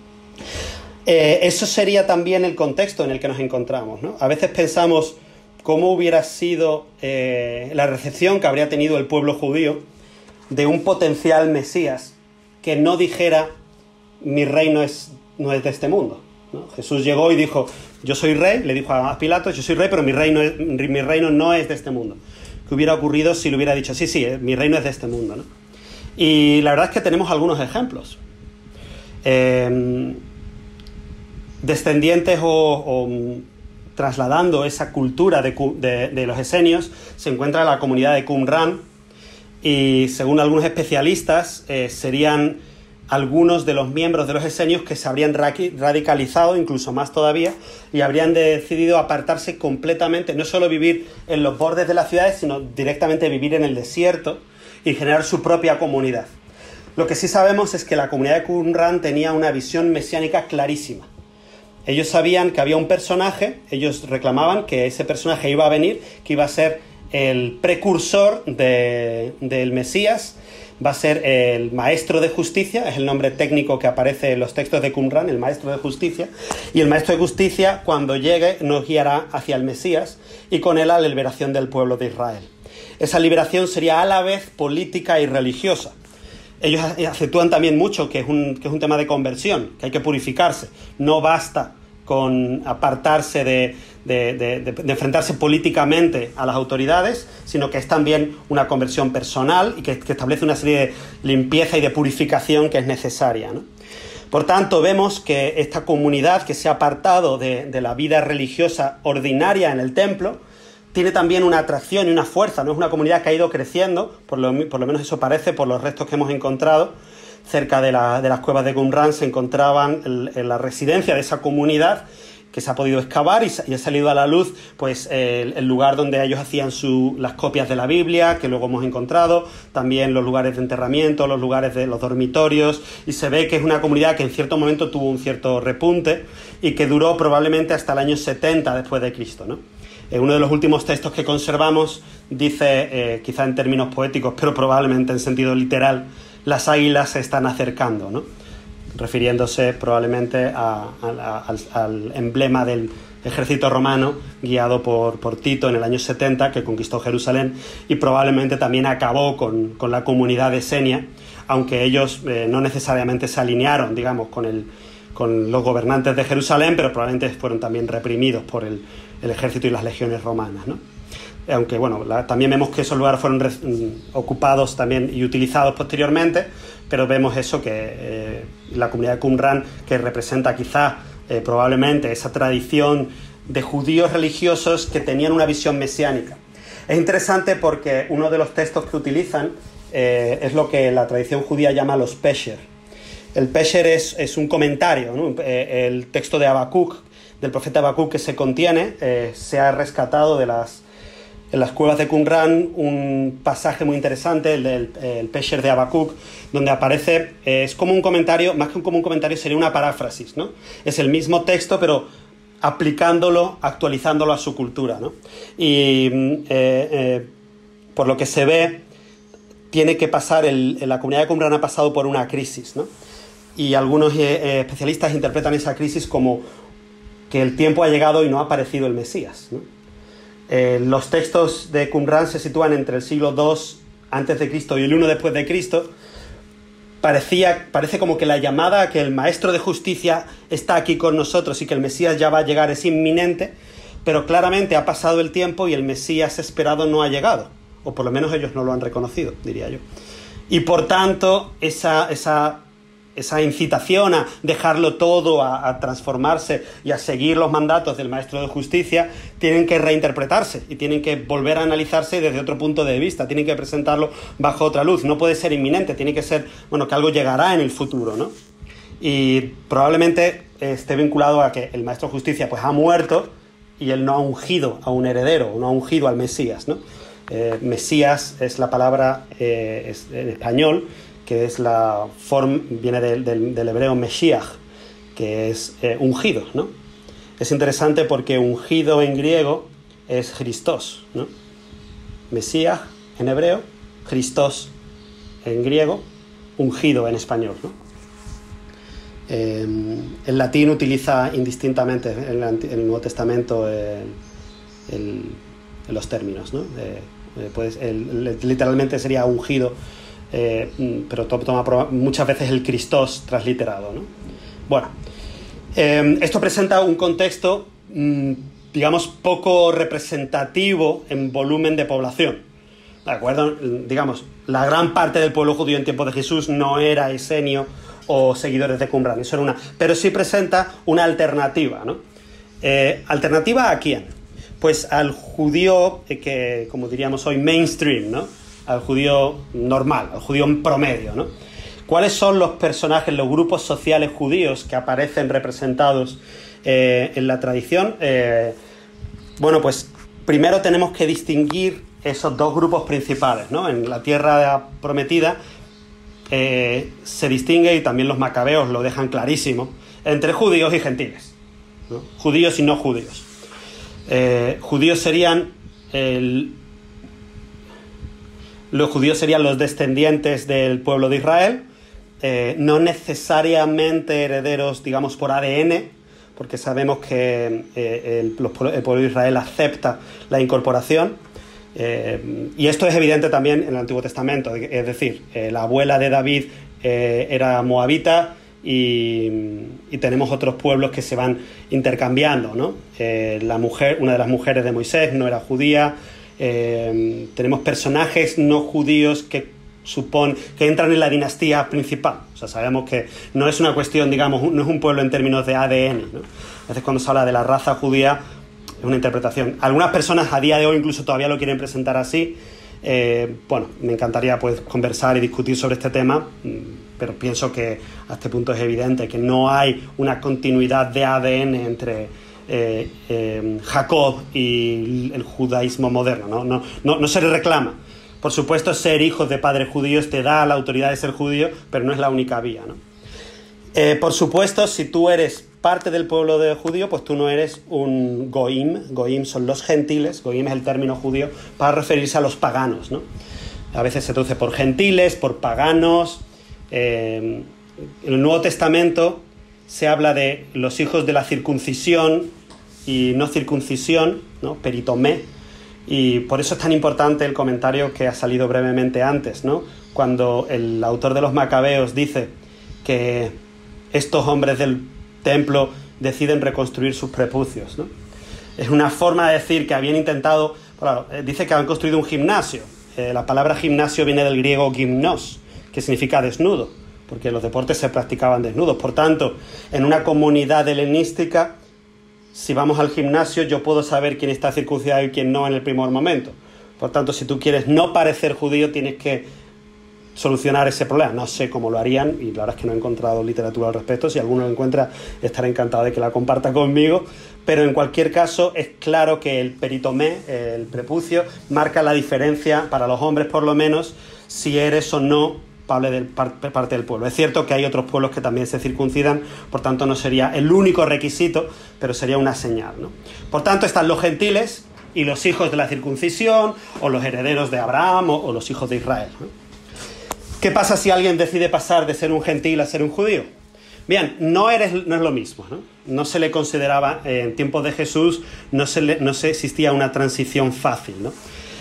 S1: Eh, eso sería también el contexto en el que nos encontramos, ¿no? A veces pensamos cómo hubiera sido eh, la recepción que habría tenido el pueblo judío de un potencial Mesías que no dijera mi reino es, no es de este mundo, ¿no? Jesús llegó y dijo, yo soy rey, le dijo a Pilato, yo soy rey, pero mi reino, es, mi reino no es de este mundo. ¿Qué hubiera ocurrido si le hubiera dicho, sí, sí, mi reino es de este mundo, ¿no? Y la verdad es que tenemos algunos ejemplos. Eh, descendientes o, o trasladando esa cultura de, de, de los esenios, se encuentra la comunidad de Qumran, y según algunos especialistas eh, serían algunos de los miembros de los esenios que se habrían radicalizado, incluso más todavía, y habrían decidido apartarse completamente, no solo vivir en los bordes de las ciudades, sino directamente vivir en el desierto y generar su propia comunidad. Lo que sí sabemos es que la comunidad de Qumran tenía una visión mesiánica clarísima. Ellos sabían que había un personaje, ellos reclamaban que ese personaje iba a venir, que iba a ser el precursor de, del Mesías, va a ser el maestro de justicia, es el nombre técnico que aparece en los textos de Qumran, el maestro de justicia, y el maestro de justicia, cuando llegue, nos guiará hacia el Mesías y con él a la liberación del pueblo de Israel. Esa liberación sería a la vez política y religiosa. Ellos acentúan también mucho que es, un, que es un tema de conversión, que hay que purificarse. No basta con apartarse de, de, de, de, de enfrentarse políticamente a las autoridades, sino que es también una conversión personal y que, que establece una serie de limpieza y de purificación que es necesaria, ¿no? Por tanto, vemos que esta comunidad que se ha apartado de, de la vida religiosa ordinaria en el templo tiene también una atracción y una fuerza, ¿no? Es una comunidad que ha ido creciendo, por lo, por lo menos eso parece, por los restos que hemos encontrado. Cerca de, la, de las cuevas de Qumran se encontraban el, en la residencia de esa comunidad que se ha podido excavar y, y ha salido a la luz pues el, el lugar donde ellos hacían su, las copias de la Biblia, que luego hemos encontrado, también los lugares de enterramiento, los lugares de los dormitorios, y se ve que es una comunidad que en cierto momento tuvo un cierto repunte y que duró probablemente hasta el año setenta después de Cristo, ¿no? Uno de los últimos textos que conservamos dice, eh, quizá en términos poéticos, pero probablemente en sentido literal, las águilas se están acercando, ¿no? Refiriéndose probablemente a, a, al, al emblema del ejército romano guiado por, por Tito en el año setenta, que conquistó Jerusalén y probablemente también acabó con, con la comunidad de Esenia, aunque ellos eh, no necesariamente se alinearon, digamos, con, el, con los gobernantes de Jerusalén, pero probablemente fueron también reprimidos por el el ejército y las legiones romanas, ¿no? Aunque, bueno, la, también vemos que esos lugares fueron re, ocupados también y utilizados posteriormente, pero vemos eso, que eh, la comunidad de Qumran, que representa quizá eh, probablemente esa tradición de judíos religiosos que tenían una visión mesiánica. Es interesante porque uno de los textos que utilizan eh, es lo que la tradición judía llama los Pesher. El Pesher es, es un comentario, ¿no? Eh, el texto de Habacuc, del profeta Habacuc que se contiene, eh, se ha rescatado de las, en las cuevas de Qumran un pasaje muy interesante, el del el Pesher de Habacuc, donde aparece, eh, es como un comentario, más que como un comentario sería una paráfrasis, ¿no? Es el mismo texto, pero aplicándolo, actualizándolo a su cultura, ¿no? Y eh, eh, por lo que se ve, tiene que pasar, el, la comunidad de Qumran ha pasado por una crisis, ¿no? Y algunos eh, especialistas interpretan esa crisis como que el tiempo ha llegado y no ha aparecido el Mesías, ¿no? Eh, los textos de Qumran se sitúan entre el siglo dos antes de Cristo y el uno después de Cristo. Parecía, parece como que la llamada a que el Maestro de Justicia está aquí con nosotros y que el Mesías ya va a llegar es inminente, pero claramente ha pasado el tiempo y el Mesías esperado no ha llegado, o por lo menos ellos no lo han reconocido, diría yo. Y por tanto, esa, esa, esa incitación a dejarlo todo, a, a transformarse y a seguir los mandatos del Maestro de Justicia, tienen que reinterpretarse y tienen que volver a analizarse desde otro punto de vista, tienen que presentarlo bajo otra luz. No puede ser inminente, tiene que ser, bueno, que algo llegará en el futuro, ¿no? Y probablemente esté vinculado a que el Maestro de Justicia pues ha muerto y él no ha ungido a un heredero, no ha ungido al Mesías, ¿no? Eh, Mesías es la palabra eh, es, en español, que es la forma, viene del, del, del hebreo Meshiach, que es eh, ungido, ¿no? Es interesante porque ungido en griego es Christos, ¿no? Mesías en hebreo, Christos en griego, ungido en español, ¿no? Eh, el latín utiliza indistintamente en el Nuevo Testamento el, el, los términos, ¿no? Eh, eh, pues el, el, literalmente sería ungido, eh, pero toma muchas veces el Christos transliterado, ¿no? Bueno, eh, esto presenta un contexto, mmm, digamos, poco representativo en volumen de población. ¿De acuerdo? Digamos, la gran parte del pueblo judío en tiempos de Jesús no era esenio o seguidores de Qumran, eso era una, pero sí presenta una alternativa, ¿no? Eh, ¿Alternativa a quién? Pues al judío eh, que, como diríamos hoy, mainstream, ¿no? Al judío normal, al judío promedio, ¿no? ¿Cuáles son los personajes, los grupos sociales judíos que aparecen representados eh, en la tradición? Eh, bueno, pues primero tenemos que distinguir esos dos grupos principales, ¿no? En la tierra prometida Eh, se distingue, y también los macabeos lo dejan clarísimo, entre judíos y gentiles, ¿no? Judíos y no judíos. Eh, judíos serían el, los judíos serían los descendientes del pueblo de Israel, eh, no necesariamente herederos, digamos, por A D N, porque sabemos que eh, el, los, el pueblo de Israel acepta la incorporación. Eh, y esto es evidente también en el Antiguo Testamento, es decir, eh, la abuela de David eh, era moabita y, y tenemos otros pueblos que se van intercambiando, ¿no? Eh, la mujer, una de las mujeres de Moisés no era judía, eh, tenemos personajes no judíos que supone que entran en la dinastía principal. O sea, sabemos que no es una cuestión, digamos, no es un pueblo en términos de A D N, ¿no? A veces cuando se habla de la raza judía es una interpretación. Algunas personas a día de hoy incluso todavía lo quieren presentar así. Eh, bueno, me encantaría pues conversar y discutir sobre este tema, pero pienso que a este punto es evidente que no hay una continuidad de A D N entre eh, eh, Jacob y el judaísmo moderno, ¿no? No, no, no se le reclama. Por supuesto, ser hijos de padres judíos te da la autoridad de ser judío, pero no es la única vía, ¿no? Eh, por supuesto, si tú eres parte del pueblo de judío, pues tú no eres un goim. Goim son los gentiles. Goim es el término judío para referirse a los paganos, ¿no? A veces se traduce por gentiles, por paganos. Eh, en el Nuevo Testamento se habla de los hijos de la circuncisión y no circuncisión, ¿no? Peritomé. Y por eso es tan importante el comentario que ha salido brevemente antes, ¿no? Cuando el autor de los Macabeos dice que estos hombres del templo deciden reconstruir sus prepucios, ¿no? Es una forma de decir que habían intentado, claro, dice que han construido un gimnasio. Eh, la palabra gimnasio viene del griego gimnos, que significa desnudo, porque los deportes se practicaban desnudos. Por tanto, en una comunidad helenística, si vamos al gimnasio, yo puedo saber quién está circuncidado y quién no en el primer momento. Por tanto, si tú quieres no parecer judío, tienes que solucionar ese problema. No sé cómo lo harían y la verdad es que no he encontrado literatura al respecto. Si alguno lo encuentra, estaré encantado de que la comparta conmigo, pero en cualquier caso es claro que el peritomé, el prepucio, marca la diferencia para los hombres, por lo menos, si eres o no parte del pueblo. Es cierto que hay otros pueblos que también se circuncidan, por tanto no sería el único requisito, pero sería una señal, ¿no? Por tanto están los gentiles y los hijos de la circuncisión, o los herederos de Abraham, o, o los hijos de Israel, ¿no? ¿Qué pasa si alguien decide pasar de ser un gentil a ser un judío? Bien, no, eres, no es lo mismo, ¿no? No se le consideraba, eh, en tiempos de Jesús, no se, le, no se existía una transición fácil, ¿no?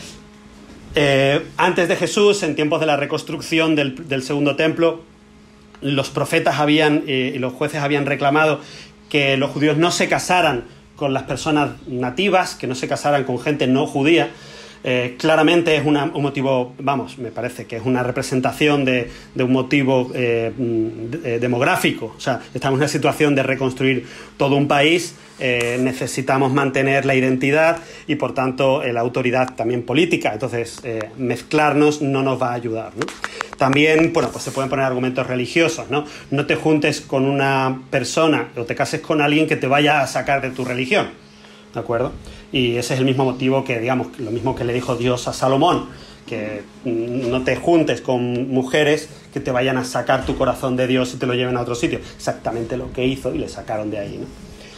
S1: Eh, antes de Jesús, en tiempos de la reconstrucción del, del segundo templo, los profetas habían, eh, y los jueces habían reclamado que los judíos no se casaran con las personas nativas, que no se casaran con gente no judía. Eh, claramente es una, un motivo, vamos, me parece que es una representación de, de un motivo eh, de, demográfico. O sea, estamos en una situación de reconstruir todo un país, eh, necesitamos mantener la identidad y, por tanto, eh, la autoridad también política. Entonces, eh, mezclarnos no nos va a ayudar, ¿no? También, bueno, pues se pueden poner argumentos religiosos, ¿no? No te juntes con una persona o te cases con alguien que te vaya a sacar de tu religión, ¿de acuerdo? Y ese es el mismo motivo que, digamos, lo mismo que le dijo Dios a Salomón, que no te juntes con mujeres que te vayan a sacar tu corazón de Dios y te lo lleven a otro sitio. Exactamente lo que hizo y le sacaron de ahí, ¿no?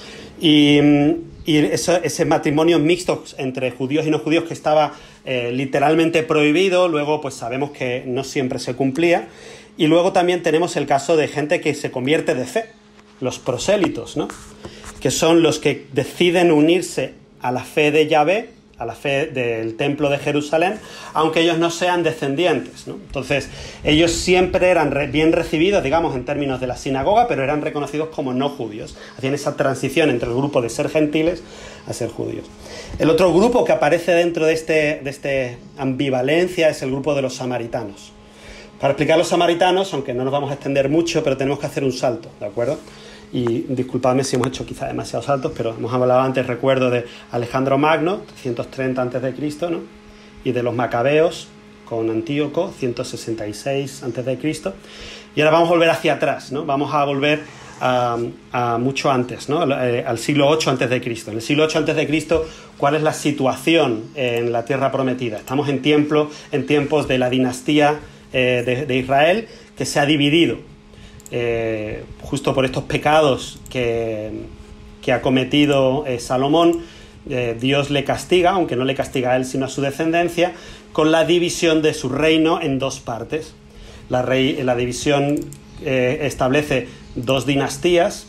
S1: Y, y eso, ese matrimonio mixto entre judíos y no judíos que estaba eh, literalmente prohibido, luego pues sabemos que no siempre se cumplía. Y luego también tenemos el caso de gente que se convierte de fe, los prosélitos, ¿no? Que son los que deciden unirse a la fe de Yahvé, a la fe del templo de Jerusalén, aunque ellos no sean descendientes, ¿no? Entonces, ellos siempre eran re- bien recibidos, digamos, en términos de la sinagoga, pero eran reconocidos como no judíos. Hacían esa transición entre el grupo de ser gentiles a ser judíos. El otro grupo que aparece dentro de este, de este ambivalencia es el grupo de los samaritanos. Para explicar los samaritanos, aunque no nos vamos a extender mucho, pero tenemos que hacer un salto, ¿de acuerdo? Y disculpadme si hemos hecho quizá demasiados saltos, pero hemos hablado antes, recuerdo, de Alejandro Magno, trescientos treinta antes de Cristo, ¿no? Y de los macabeos, con Antíoco, ciento sesenta y seis antes de Cristo. Y ahora vamos a volver hacia atrás, ¿no? Vamos a volver a, a mucho antes, ¿no? Al, al siglo ocho antes de Cristo. En el siglo ocho antes de Cristo, ¿cuál es la situación en la Tierra Prometida? Estamos en, tiempo, en tiempos de la dinastía eh, de, de Israel, que se ha dividido. Eh, justo por estos pecados que, que ha cometido eh, Salomón, eh, Dios le castiga, aunque no le castiga a él sino a su descendencia, con la división de su reino en dos partes. La, rey, la división eh, establece dos dinastías.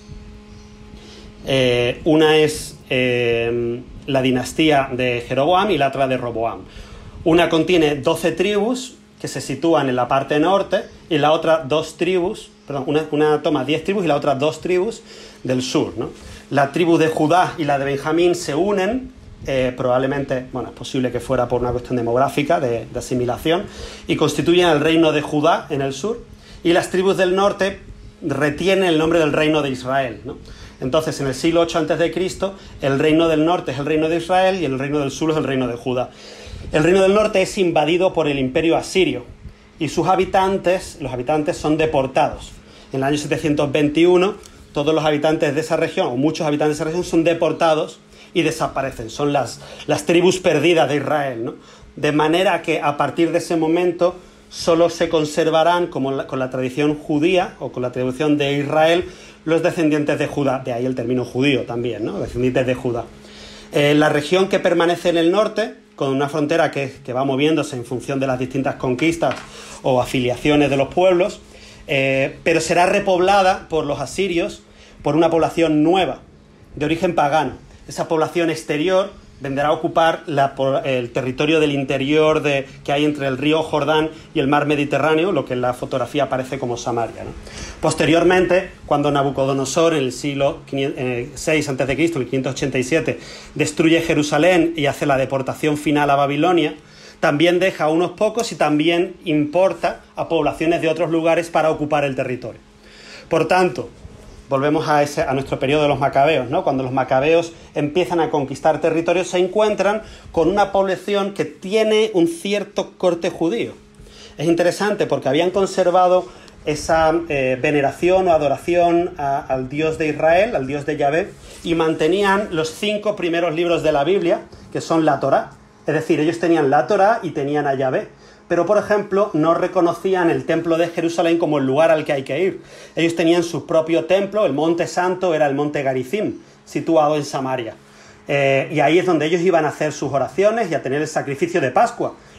S1: Eh, una es eh, la dinastía de Jeroboam y la otra de Roboam. Una contiene doce tribus que se sitúan en la parte norte y la otra dos tribus, perdón, una, una toma diez tribus y la otra dos tribus del sur, ¿no? La tribu de Judá y la de Benjamín se unen, eh, probablemente, bueno, es posible que fuera por una cuestión demográfica, de, de asimilación, y constituyen el reino de Judá en el sur, y las tribus del norte retienen el nombre del reino de Israel, ¿no? Entonces, en el siglo ocho antes de Cristo, el reino del norte es el reino de Israel y el reino del sur es el reino de Judá. El reino del norte es invadido por el imperio asirio y sus habitantes, los habitantes son deportados. En el año setecientos veintiuno, todos los habitantes de esa región, o muchos habitantes de esa región, son deportados y desaparecen. Son las, las tribus perdidas de Israel, ¿no? De manera que a partir de ese momento solo se conservarán, como la, con la tradición judía o con la tradición de Israel, los descendientes de Judá. De ahí el término judío también, ¿no? Descendientes de Judá. Eh, la región que permanece en el norte, con una frontera que, que va moviéndose en función de las distintas conquistas o afiliaciones de los pueblos, eh, pero será repoblada por los asirios por una población nueva, de origen pagano. Esa población exterior vendrá a ocupar la, el territorio del interior de, que hay entre el río Jordán y el mar Mediterráneo, lo que en la fotografía aparece como Samaria, ¿no? Posteriormente, cuando Nabucodonosor, en el siglo seis antes de Cristo, en el quinientos ochenta y siete, destruye Jerusalén y hace la deportación final a Babilonia, también deja a unos pocos y también importa a poblaciones de otros lugares para ocupar el territorio. Por tanto, volvemos a, ese, a nuestro periodo de los macabeos, ¿no? Cuando los macabeos empiezan a conquistar territorios, se encuentran con una población que tiene un cierto corte judío. Es interesante porque habían conservado esa eh, veneración o adoración a, al Dios de Israel, al Dios de Yahvé, y mantenían los cinco primeros libros de la Biblia, que son la Torá. Es decir, ellos tenían la Torá y tenían a Yahvé. Pero, por ejemplo, no reconocían el templo de Jerusalén como el lugar al que hay que ir. Ellos tenían su propio templo, el Monte Santo era el Monte Garizim, situado en Samaria. Eh, y ahí es donde ellos iban a hacer sus oraciones y a tener el sacrificio de Pascua,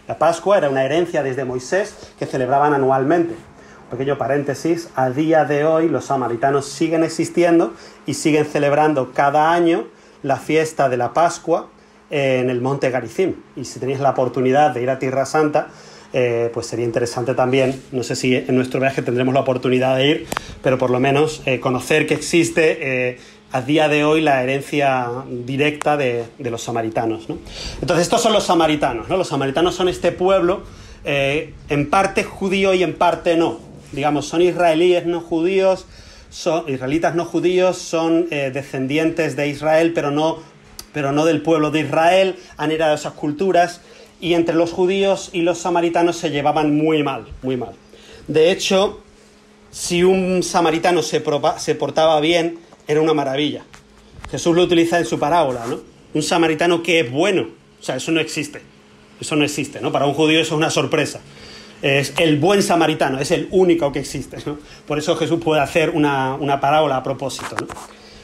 S1: La Pascua era una herencia desde Moisés que celebraban anualmente. Pequeño paréntesis, a día de hoy los samaritanos siguen existiendo y siguen celebrando cada año la fiesta de la Pascua en el monte Garizim. Y si tenéis la oportunidad de ir a Tierra Santa, eh, pues sería interesante también, no sé si en nuestro viaje tendremos la oportunidad de ir, pero por lo menos eh, conocer que existe eh, a día de hoy la herencia directa de, de los samaritanos, ¿no? Entonces estos son los samaritanos, ¿no? Los samaritanos son este pueblo eh, en parte judío y en parte no. Digamos, son israelíes no judíos, son israelitas no judíos, son eh, descendientes de Israel, pero no, pero no del pueblo de Israel, han heredado esas culturas, y entre los judíos y los samaritanos se llevaban muy mal, muy mal. De hecho, si un samaritano se, propa, se portaba bien, era una maravilla. Jesús lo utiliza en su parábola, ¿no? Un samaritano que es bueno, o sea, eso no existe, eso no existe, ¿no? Para un judío eso es una sorpresa. Es el buen samaritano, es el único que existe, ¿no? Por eso Jesús puede hacer una, una parábola a propósito, ¿no?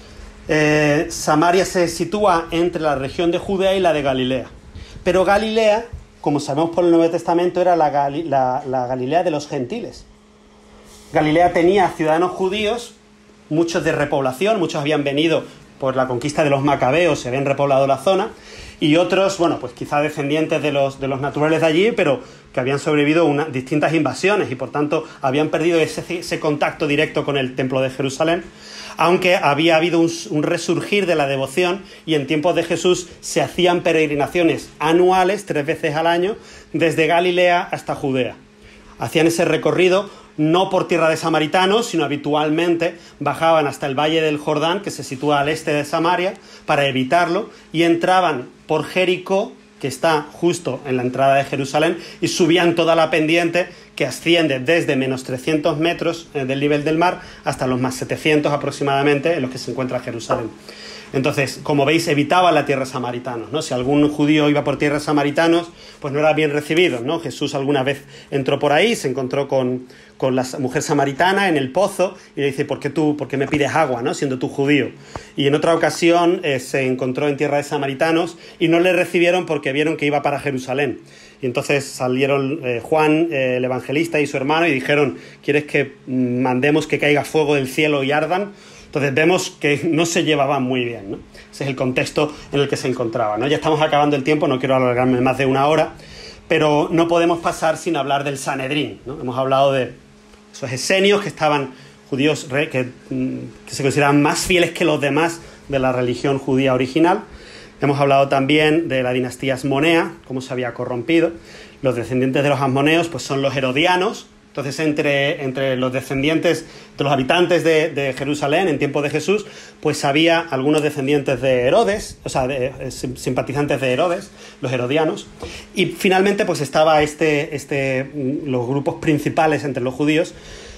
S1: Eh, Samaria se sitúa entre la región de Judea y la de Galilea. Pero Galilea, como sabemos por el Nuevo Testamento, era la, Gali, la, la Galilea de los gentiles. Galilea tenía ciudadanos judíos, muchos de repoblación, muchos habían venido por la conquista de los macabeos, se habían repoblado la zona, y otros, bueno, pues quizá descendientes de los, de los naturales de allí, pero que habían sobrevivido a una, distintas invasiones y por tanto habían perdido ese, ese contacto directo con el templo de Jerusalén, aunque había habido un, un resurgir de la devoción y en tiempos de Jesús se hacían peregrinaciones anuales, tres veces al año, desde Galilea hasta Judea. Hacían ese recorrido no por tierra de samaritanos, sino habitualmente bajaban hasta el valle del Jordán, que se sitúa al este de Samaria, para evitarlo, y entraban por Jericó, que está justo en la entrada de Jerusalén, y subían toda la pendiente que asciende desde menos trescientos metros del nivel del mar hasta los más setecientos aproximadamente en los que se encuentra Jerusalén. Entonces, como veis, evitaba la tierra samaritanos, ¿no? Si algún judío iba por tierras samaritanos, pues no era bien recibido, ¿no? Jesús alguna vez entró por ahí, se encontró con, con la mujer samaritana en el pozo y le dice, ¿por qué tú, por qué me pides agua, ¿no? Siendo tú judío? Y en otra ocasión eh, se encontró en tierra de samaritanos y no le recibieron porque vieron que iba para Jerusalén. Y entonces salieron eh, Juan, eh, el evangelista, y su hermano y dijeron, ¿quieres que mandemos que caiga fuego del cielo y ardan? Entonces vemos que no se llevaban muy bien, ¿no? Ese es el contexto en el que se encontraban, ¿no? Ya estamos acabando el tiempo, no quiero alargarme más de una hora, pero no podemos pasar sin hablar del Sanedrín, ¿no? Hemos hablado de esos esenios que estaban judíos que, que se consideraban más fieles que los demás de la religión judía original. Hemos hablado también de la dinastía asmonea, cómo se había corrompido. Los descendientes de los asmoneos pues son los herodianos. Entonces, entre, entre los descendientes de los habitantes de, de Jerusalén en tiempo de Jesús, pues había algunos descendientes de Herodes, o sea, de, eh, simpatizantes de Herodes, los herodianos, y finalmente pues estaba este, este, los grupos principales entre los judíos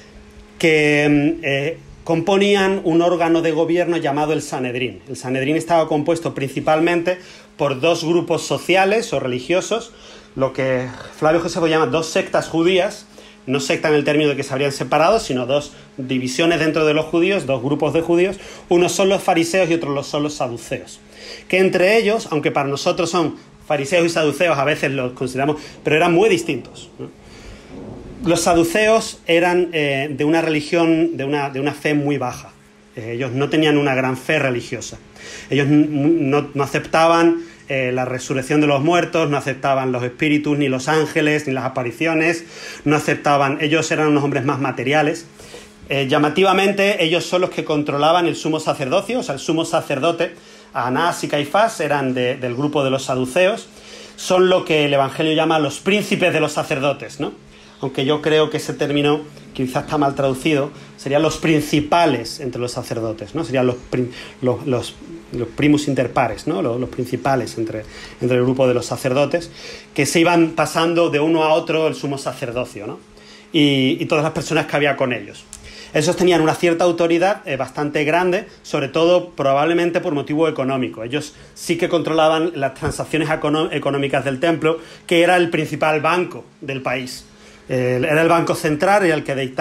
S1: que eh, componían un órgano de gobierno llamado el Sanedrín. El Sanedrín estaba compuesto principalmente por dos grupos sociales o religiosos, lo que Flavio Josefo llama dos sectas judías. No secta en el término de que se habrían separado, sino dos divisiones dentro de los judíos, dos grupos de judíos. Unos son los fariseos y otros son los saduceos. Que entre ellos, aunque para nosotros son fariseos y saduceos, a veces los consideramos, pero eran muy distintos, ¿no? Los saduceos eran eh, de una religión, de una, de una fe muy baja. Eh, ellos no tenían una gran fe religiosa. Ellos no, no aceptaban Eh, la resurrección de los muertos, no aceptaban los espíritus, ni los ángeles, ni las apariciones, no aceptaban, ellos eran unos hombres más materiales. Eh, llamativamente, ellos son los que controlaban el sumo sacerdocio, o sea, el sumo sacerdote, Anás y Caifás, eran de, del grupo de los saduceos, son lo que el Evangelio llama los príncipes de los sacerdotes, ¿no? Aunque yo creo que ese término quizás está mal traducido, serían los principales entre los sacerdotes, ¿no? Serían los, los, los, los primus inter pares, ¿no? Los, los principales entre, entre el grupo de los sacerdotes, que se iban pasando de uno a otro el sumo sacerdocio, ¿no? Y, y todas las personas que había con ellos. Esos tenían una cierta autoridad eh, bastante grande, sobre todo probablemente por motivo económico. Ellos sí que controlaban las transacciones económicas del templo, que era el principal banco del país. Eh, era el banco central, era el que dictaba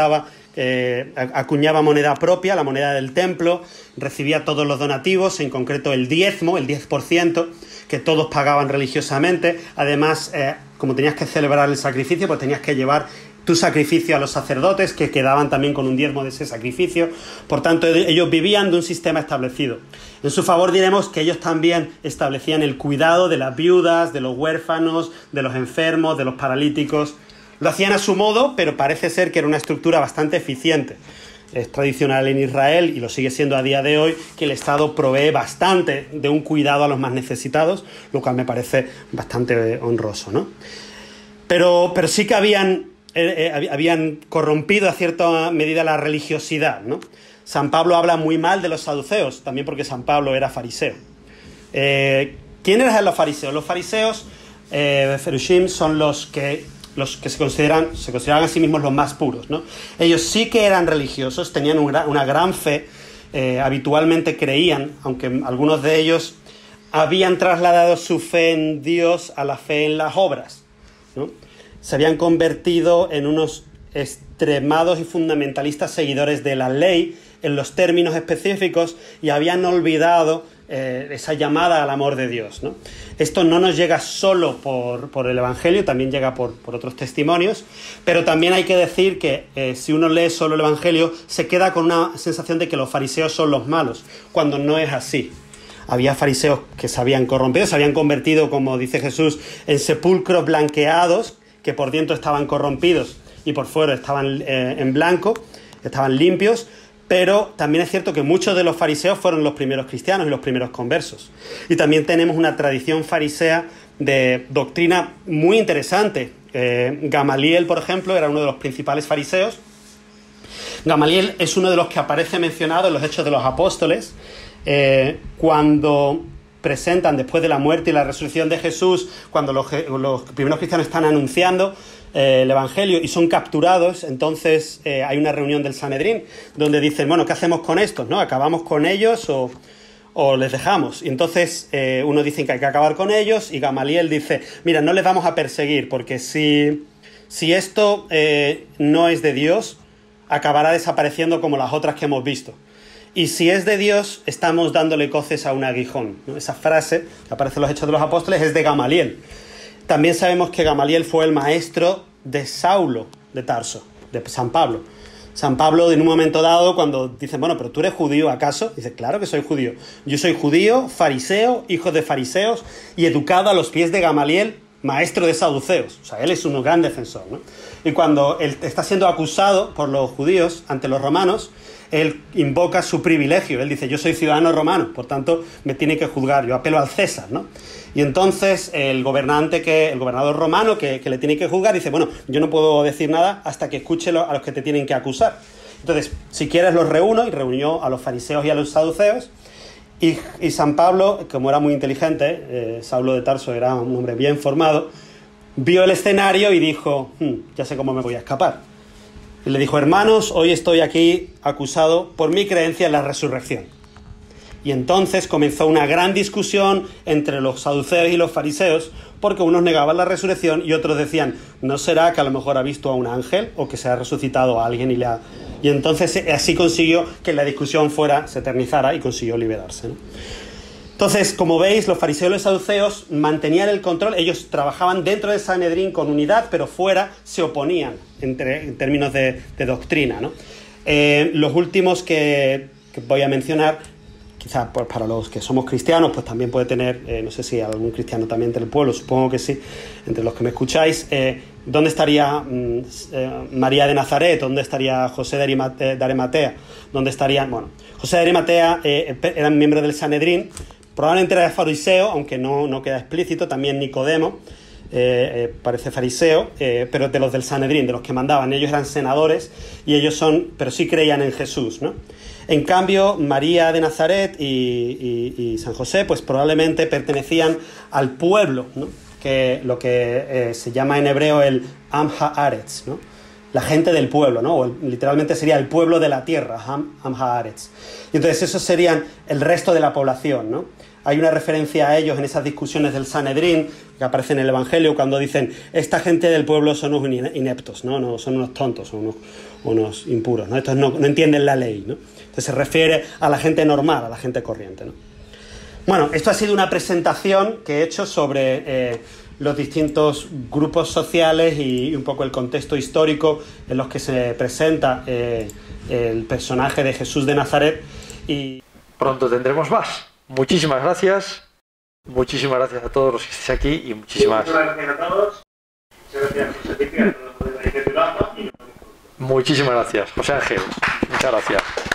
S1: eh, acuñaba moneda propia, la moneda del templo, recibía todos los donativos, en concreto el diezmo, el diez por ciento, que todos pagaban religiosamente. Además, eh, como tenías que celebrar el sacrificio, pues tenías que llevar tu sacrificio a los sacerdotes, que quedaban también con un diezmo de ese sacrificio. Por tanto, ellos vivían de un sistema establecido. En su favor diremos que ellos también establecían el cuidado de las viudas, de los huérfanos, de los enfermos, de los paralíticos. Lo hacían a su modo, pero parece ser que era una estructura bastante eficiente. Es tradicional en Israel, y lo sigue siendo a día de hoy, que el Estado provee bastante de un cuidado a los más necesitados, lo cual me parece bastante honroso, ¿no? Pero, pero sí que habían... Eh, eh, habían corrompido a cierta medida la religiosidad, ¿no? San Pablo habla muy mal de los saduceos, también porque San Pablo era fariseo. Eh, ¿Quiénes eran los fariseos? Los fariseos, eh, Ferushim, son los que, los que se, consideran, se consideran a sí mismos los más puros, ¿no? Ellos sí que eran religiosos, tenían un gran, una gran fe, eh, habitualmente creían, aunque algunos de ellos habían trasladado su fe en Dios a la fe en las obras, ¿no? Se habían convertido en unos extremados y fundamentalistas seguidores de la ley en los términos específicos, y habían olvidado eh, esa llamada al amor de Dios, ¿no? Esto no nos llega solo por, por el Evangelio, también llega por, por otros testimonios, pero también hay que decir que eh, si uno lee solo el Evangelio se queda con una sensación de que los fariseos son los malos, cuando no es así. Había fariseos que se habían corrompido, se habían convertido, como dice Jesús, en sepulcros blanqueados, que por dentro estaban corrompidos y por fuera estaban eh, en blanco, estaban limpios, pero también es cierto que muchos de los fariseos fueron los primeros cristianos y los primeros conversos. Y también tenemos una tradición farisea de doctrina muy interesante. Eh, Gamaliel, por ejemplo, era uno de los principales fariseos. Gamaliel es uno de los que aparece mencionado en los Hechos de los Apóstoles, eh, cuando presentan, después de la muerte y la resurrección de Jesús, cuando los, los primeros cristianos están anunciando eh, el Evangelio y son capturados. Entonces eh, hay una reunión del Sanedrín donde dicen, bueno, ¿qué hacemos con estos? ¿No? ¿Acabamos con ellos o, o les dejamos? Y entonces eh, unos dicen que hay que acabar con ellos, y Gamaliel dice, mira, no les vamos a perseguir, porque si, si esto eh, no es de Dios, acabará desapareciendo como las otras que hemos visto. Y si es de Dios, estamos dándole coces a un aguijón, ¿no? Esa frase que aparece en los Hechos de los Apóstoles es de Gamaliel. También sabemos que Gamaliel fue el maestro de Saulo de Tarso, de San Pablo. San Pablo, en un momento dado, cuando dicen, bueno, pero ¿tú eres judío acaso? Dice, claro que soy judío. Yo soy judío, fariseo, hijo de fariseos, y educado a los pies de Gamaliel, maestro de saduceos. O sea, él es un gran defensor, ¿no? Y cuando él está siendo acusado por los judíos ante los romanos, él invoca su privilegio. Él dice, yo soy ciudadano romano, por tanto me tiene que juzgar, yo apelo al César, ¿no? Y entonces el gobernante, que, el gobernador romano que, que le tiene que juzgar, dice, bueno, yo no puedo decir nada hasta que escuche a los que te tienen que acusar. Entonces, si quieres los reúno, y reunió a los fariseos y a los saduceos, y, y San Pablo, como era muy inteligente, eh, Saulo de Tarso era un hombre bien formado, vio el escenario y dijo, hm, ya sé cómo me voy a escapar. Y le dijo, hermanos, hoy estoy aquí acusado por mi creencia en la resurrección. Y entonces comenzó una gran discusión entre los saduceos y los fariseos, porque unos negaban la resurrección y otros decían, ¿no será que a lo mejor ha visto a un ángel o que se ha resucitado a alguien? Y, le ha... y entonces así consiguió que la discusión fuera, se eternizara, y consiguió liberarse, ¿no? Entonces, como veis, los fariseos y los saduceos mantenían el control. Ellos trabajaban dentro del Sanedrín con unidad, pero fuera se oponían entre, en términos de, de doctrina, ¿no? Eh, los últimos que, que voy a mencionar, quizás pues, para los que somos cristianos, pues también puede tener, eh, no sé si algún cristiano también entre el pueblo, supongo que sí, entre los que me escucháis, eh, ¿dónde estaría mm, eh, María de Nazaret? ¿Dónde estaría José de, Arimate, de Arimatea? ¿Dónde estarían? Bueno, José de Arimatea eh, era miembro del Sanedrín. Probablemente era fariseo, aunque no, no queda explícito. También Nicodemo eh, eh, parece fariseo, eh, pero de los del Sanedrín, de los que mandaban. Ellos eran senadores, y ellos son, pero sí creían en Jesús, ¿no? En cambio, María de Nazaret y, y, y San José, pues probablemente pertenecían al pueblo, ¿no? Que lo que eh, se llama en hebreo el Am Haaretz, ¿no? La gente del pueblo, ¿no? O el, literalmente sería el pueblo de la tierra, Am, Am Haaretz. Y entonces esos serían el resto de la población, ¿no? Hay una referencia a ellos en esas discusiones del Sanedrín que aparece en el Evangelio cuando dicen, esta gente del pueblo son unos ineptos, ¿no? No, son unos tontos, son unos, unos impuros, ¿no? Estos no, no entienden la ley, ¿no? Entonces se refiere a la gente normal, a la gente corriente, ¿no? Bueno, esto ha sido una presentación que he hecho sobre eh, los distintos grupos sociales y un poco el contexto histórico en los que se presenta eh, el personaje de Jesús de Nazaret. Y
S2: pronto tendremos más. Muchísimas gracias. Muchísimas gracias a todos los que estéis aquí y muchísimas
S1: gracias a todos. Muchas gracias, José.
S2: Muchísimas gracias, José Ángel. Muchas gracias.